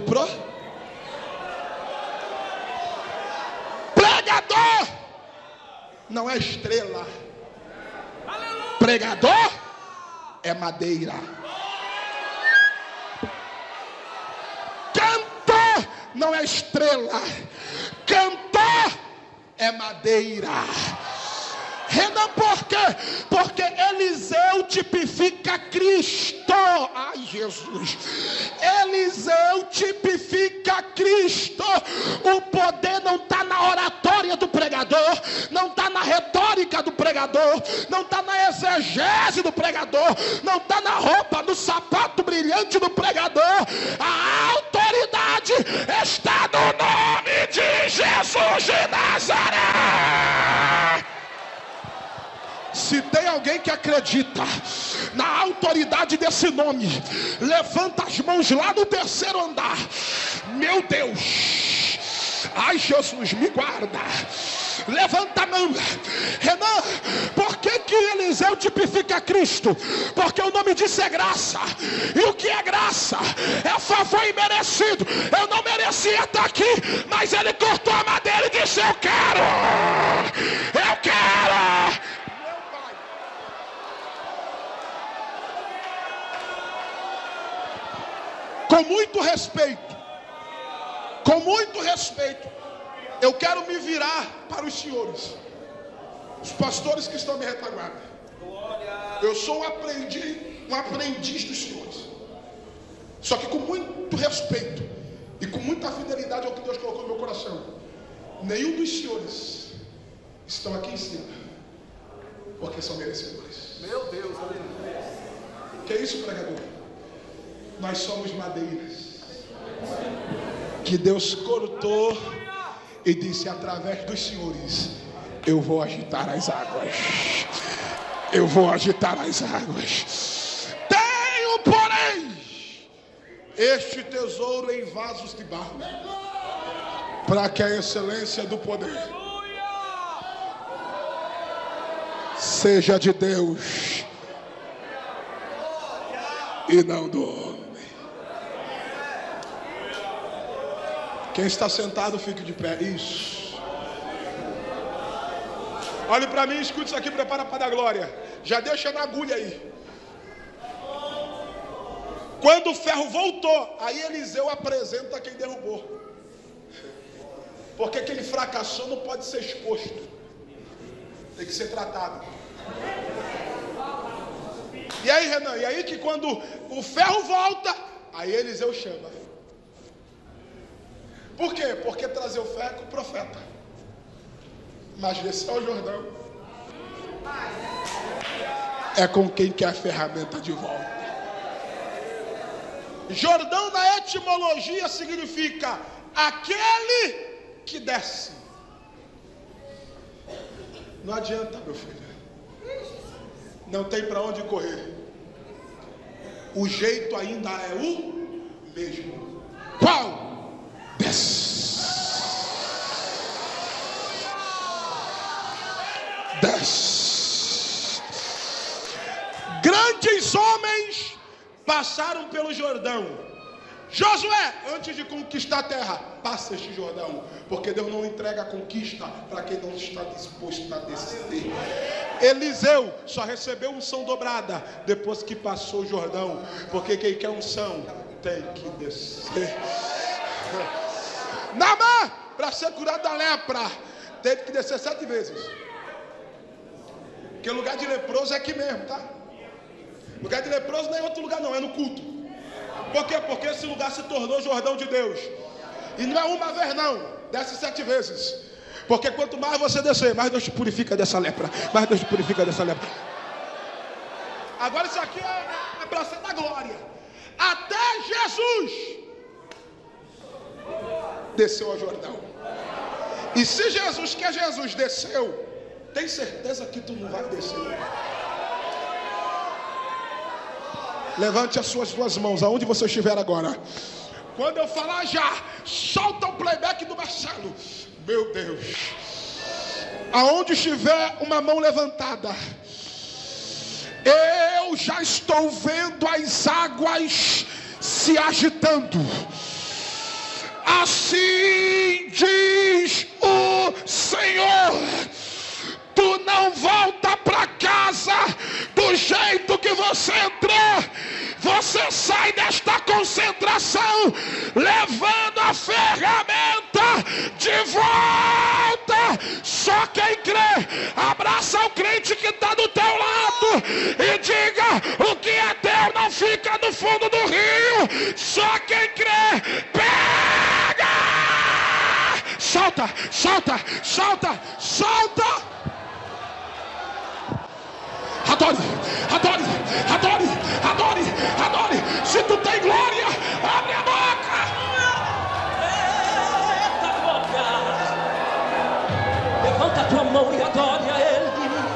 pregador. Não é estrela. Pregador é madeira. Cantor não é estrela. Cantor é madeira. Renan, por quê? Porque Eliseu tipifica Cristo. Ai, Jesus. Eliseu tipifica Cristo. O poder não está na oratória do pregador, não está na retórica do pregador, não está na exegese do pregador, não está na roupa, no sapato brilhante do pregador. A autoridade está no nome de Jesus de Nazaré. Se tem alguém que acredita na autoridade desse nome, levanta as mãos lá no terceiro andar. Meu Deus, ai, Jesus, me guarda. Levanta a mão. Renan, por que Eliseu tipifica Cristo? Porque o nome disso é graça. E o que é graça? É favor imerecido. Eu não merecia estar aqui, mas ele cortou a madeira e disse: eu quero. Eu quero. Com muito respeito, eu quero me virar para os senhores, os pastores que estão me retaguarda. Eu sou um aprendiz dos senhores. Só que com muito respeito e com muita fidelidade ao que Deus colocou no meu coração. Nenhum dos senhores estão aqui em cima, porque são merecedores. Meu Deus, aleluia. Que é isso, pregador? Nós somos madeiras que Deus cortou e disse: através dos senhores eu vou agitar as águas. Eu vou agitar as águas. Tenho, porém, este tesouro em vasos de barro, para que a excelência do poder seja de Deus e não do homem. Quem está sentado, fique de pé. Isso. Olhe para mim, escute isso aqui, prepara para a glória. Já deixa na agulha aí. Quando o ferro voltou, aí Eliseu apresenta quem derrubou. Porque quem fracassou não pode ser exposto. Tem que ser tratado. E aí, Renan, e aí que quando o ferro volta, aí Eliseu chama. Por quê? Porque trazer o ferro é com o profeta. Mas descer ao Jordão é com quem quer a ferramenta de volta. Jordão na etimologia significa aquele que desce. Não adianta, meu filho. Não tem para onde correr. O jeito ainda é o mesmo. Qual? Desce. Desce. Grandes homens passaram pelo Jordão. Josué, antes de conquistar a terra, passa este Jordão, porque Deus não entrega a conquista para quem não está disposto a descer. Eliseu só recebeu unção dobrada depois que passou o Jordão, porque quem quer unção tem que descer. Naamã, para ser curado da lepra, teve que descer 7 vezes. Porque o lugar de leproso é aqui mesmo, tá? O lugar de leproso não é em outro lugar não, é no culto. Por quê? Porque esse lugar se tornou Jordão de Deus. E não é uma vez não, desce 7 vezes. Porque quanto mais você descer, mais Deus te purifica dessa lepra. Mais Deus te purifica dessa lepra. Agora isso aqui é para ser da glória. Até Jesus desceu ao Jordão. E se Jesus, que é Jesus, desceu, tem certeza que tu não vai descer. Levante as suas duas mãos, aonde você estiver agora. Quando eu falar já, solta o playback do Marcelo. Meu Deus. Aonde estiver uma mão levantada, eu já estou vendo as águas se agitando. Assim diz o Senhor: tu não volta para casa do jeito que você entrou. Você sai desta concentração levando a ferramenta de volta. Só quem crê, abraça o crente que está do teu lado e diga: o que é teu não fica no fundo do rio. Só quem crê, pega! Solta, solta, solta, solta! Adore, adore, adore, adore, adore. Se tu tem glória, abre a boca. Eita boca. Levanta a tua mão e adore a Ele.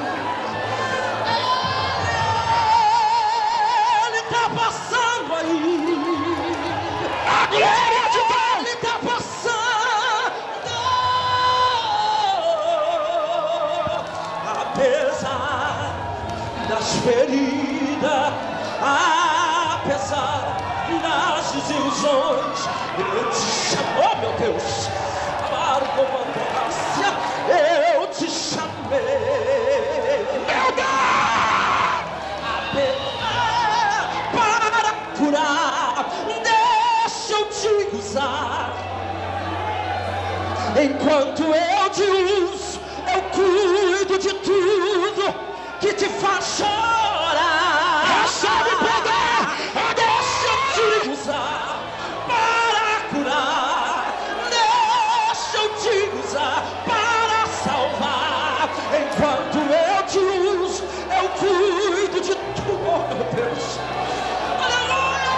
Ele está passando aí. A glória de Deus. Ele está passando. Apesar das feridas, apesar das desilusões, eu te chamo, oh meu Deus, para o comando da graça, eu te chamei. Meu Deus! Para curar, deixa eu te usar. Enquanto eu te uso, eu cuido de tudo que te faz chorar. Recebe poder. Deixa eu te usar para curar. Deixa eu te usar para salvar. Enquanto eu te uso, eu cuido de tudo. Oh, meu Deus. Aleluia.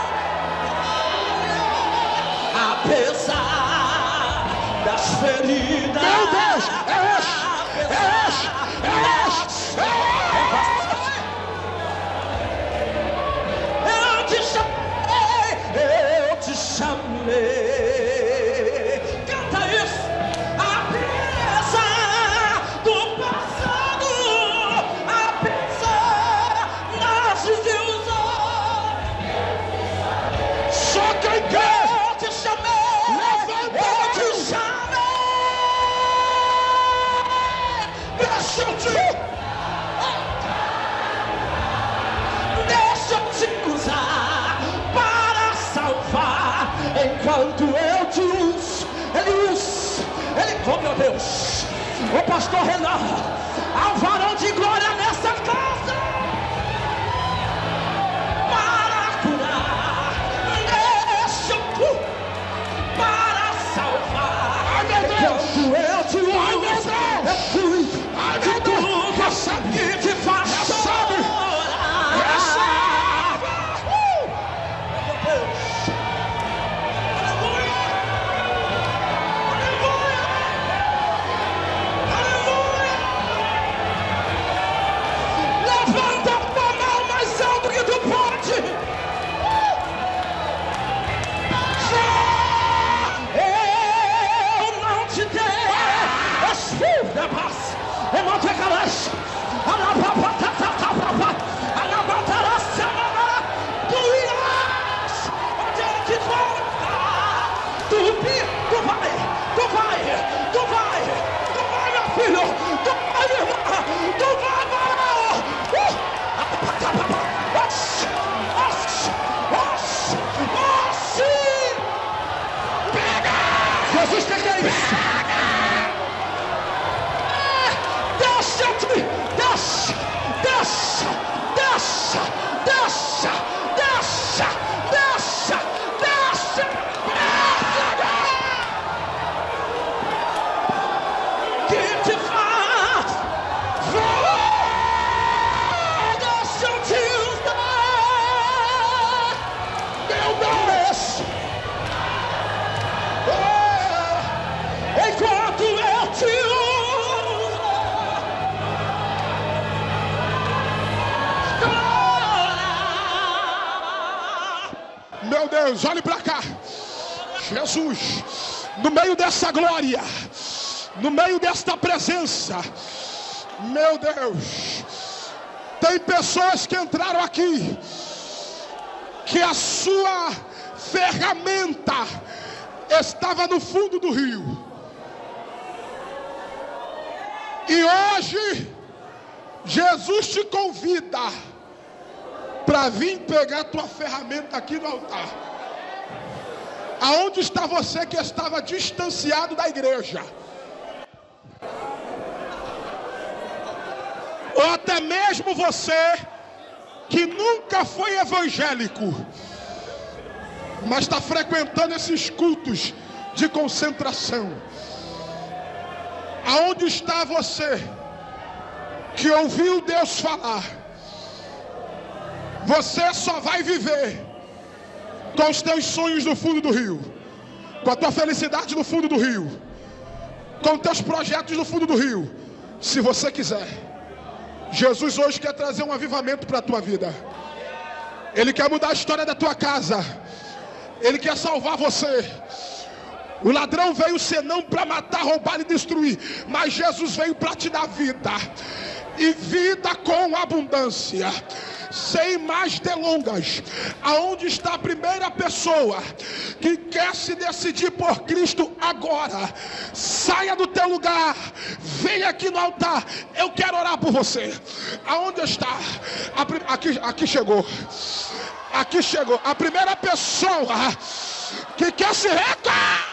Apesar das feridas. Meu Deus. Eu te chamei. Canta isso. Apesar do passado, apesar das desilusões, Só quem quer. eu te chamei. Levanta a Eu mão. te chamei. Deixa eu te usar para salvar. Enquanto eu te uso, ele usa, ele, oh meu Deus, o pastor Renan, há um varão de glória nessa casa para curar, deixa eu para salvar. Ai, meu Deus. Enquanto eu te uso, Ai, meu Deus. eu cuido Ai, de meu Deus. tudo que te faz chorar. Levanta a tua mão mais alto que tu pode. Eu não te dei espírito da paz. Eu não te calaste. Tu irás adiante de volta. Tu vai, meu filho. Tu vai, irmã. Tu vai, varão. Jesus, que é isso? Deixa eu te... Deixa. Que te faz voar. Deixa eu te usar. Meu Deus. Enquanto eu te uso, Meu Deus, olhe para cá. Jesus, no meio dessa glória, no meio desta presença, meu Deus, tem pessoas que entraram aqui, que a sua ferramenta estava no fundo do rio, e hoje Jesus te convida para vir pegar tua ferramenta aqui no altar. Aonde está você que estava distanciado da igreja? Ou até mesmo você que nunca foi evangélico, mas está frequentando esses cultos de concentração. Aonde está você que ouviu Deus falar? Você só vai viver com os teus sonhos no fundo do rio, com a tua felicidade no fundo do rio, com os teus projetos no fundo do rio, se você quiser. Jesus hoje quer trazer um avivamento para a tua vida. Ele quer mudar a história da tua casa. Ele quer salvar você. O ladrão veio senão para matar, roubar e destruir, mas Jesus veio para te dar vida, e vida com abundância. Sem mais delongas, aonde está a primeira pessoa que quer se decidir por Cristo agora? Saia do teu lugar, venha aqui no altar, eu quero orar por você. Aonde está? Aqui chegou. Aqui chegou a primeira pessoa que quer se recar.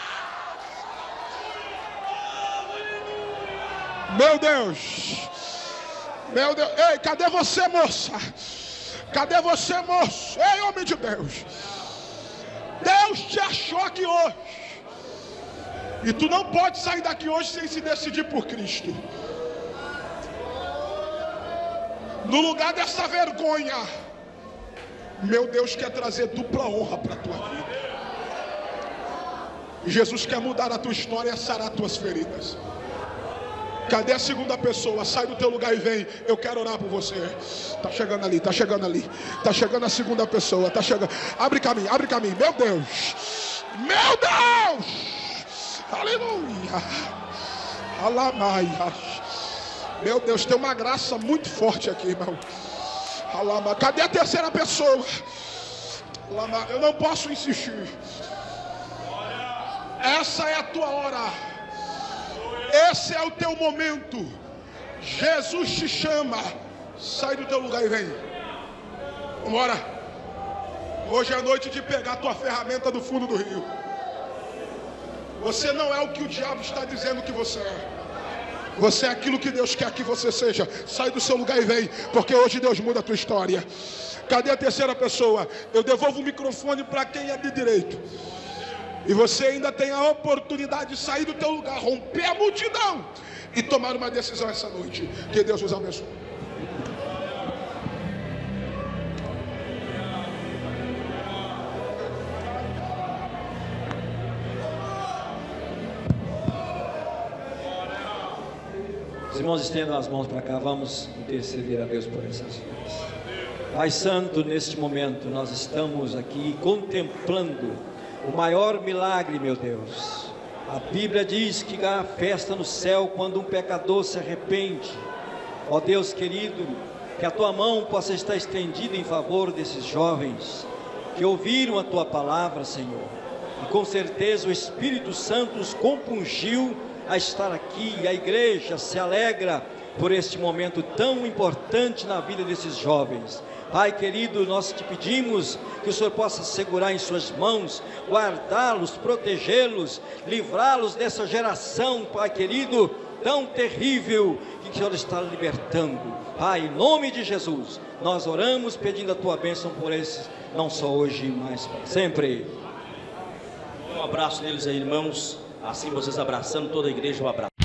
Meu Deus, meu Deus, ei, cadê você, moça? Cadê você, moço? Ei, homem de Deus, Deus te achou aqui hoje, e tu não pode sair daqui hoje sem se decidir por Cristo. No lugar dessa vergonha, meu Deus quer trazer dupla honra para a tua vida. Jesus quer mudar a tua história e sarar as tuas feridas. Cadê a segunda pessoa? Sai do teu lugar e vem. Eu quero orar por você. Tá chegando ali, tá chegando ali. Tá chegando a segunda pessoa, tá chegando. Abre caminho, abre caminho. Meu Deus. Meu Deus. Aleluia. Alamaia. Meu Deus, tem uma graça muito forte aqui, irmão. Alama. Cadê a terceira pessoa? Alama. Eu não posso insistir. Essa é a tua hora. Esse é o teu momento. Jesus te chama. Sai do teu lugar e vem. Vamos embora. Hoje é noite de pegar a tua ferramenta do fundo do rio. Você não é o que o diabo está dizendo que você é. Você é aquilo que Deus quer que você seja. Sai do seu lugar e vem, porque hoje Deus muda a tua história. Cadê a terceira pessoa? Eu devolvo o microfone para quem é de direito. E você ainda tem a oportunidade de sair do teu lugar, romper a multidão e tomar uma decisão essa noite. Que Deus os abençoe. Os irmãos estendam as mãos para cá, vamos interceder a Deus por essas vidas. Pai Santo, neste momento nós estamos aqui contemplando o maior milagre, meu Deus. A Bíblia diz que há festa no céu quando um pecador se arrepende. Ó Deus querido, que a tua mão possa estar estendida em favor desses jovens que ouviram a tua palavra, Senhor. E com certeza o Espírito Santo os compungiu a estar aqui, e a igreja se alegra por este momento tão importante na vida desses jovens. Pai querido, nós te pedimos que o Senhor possa segurar em suas mãos, guardá-los, protegê-los, livrá-los dessa geração, Pai querido, tão terrível, que o Senhor está libertando. Pai, em nome de Jesus, nós oramos pedindo a tua bênção por esses, não só hoje, mas para sempre. Um abraço neles aí, irmãos, assim vocês abraçando toda a igreja, um abraço.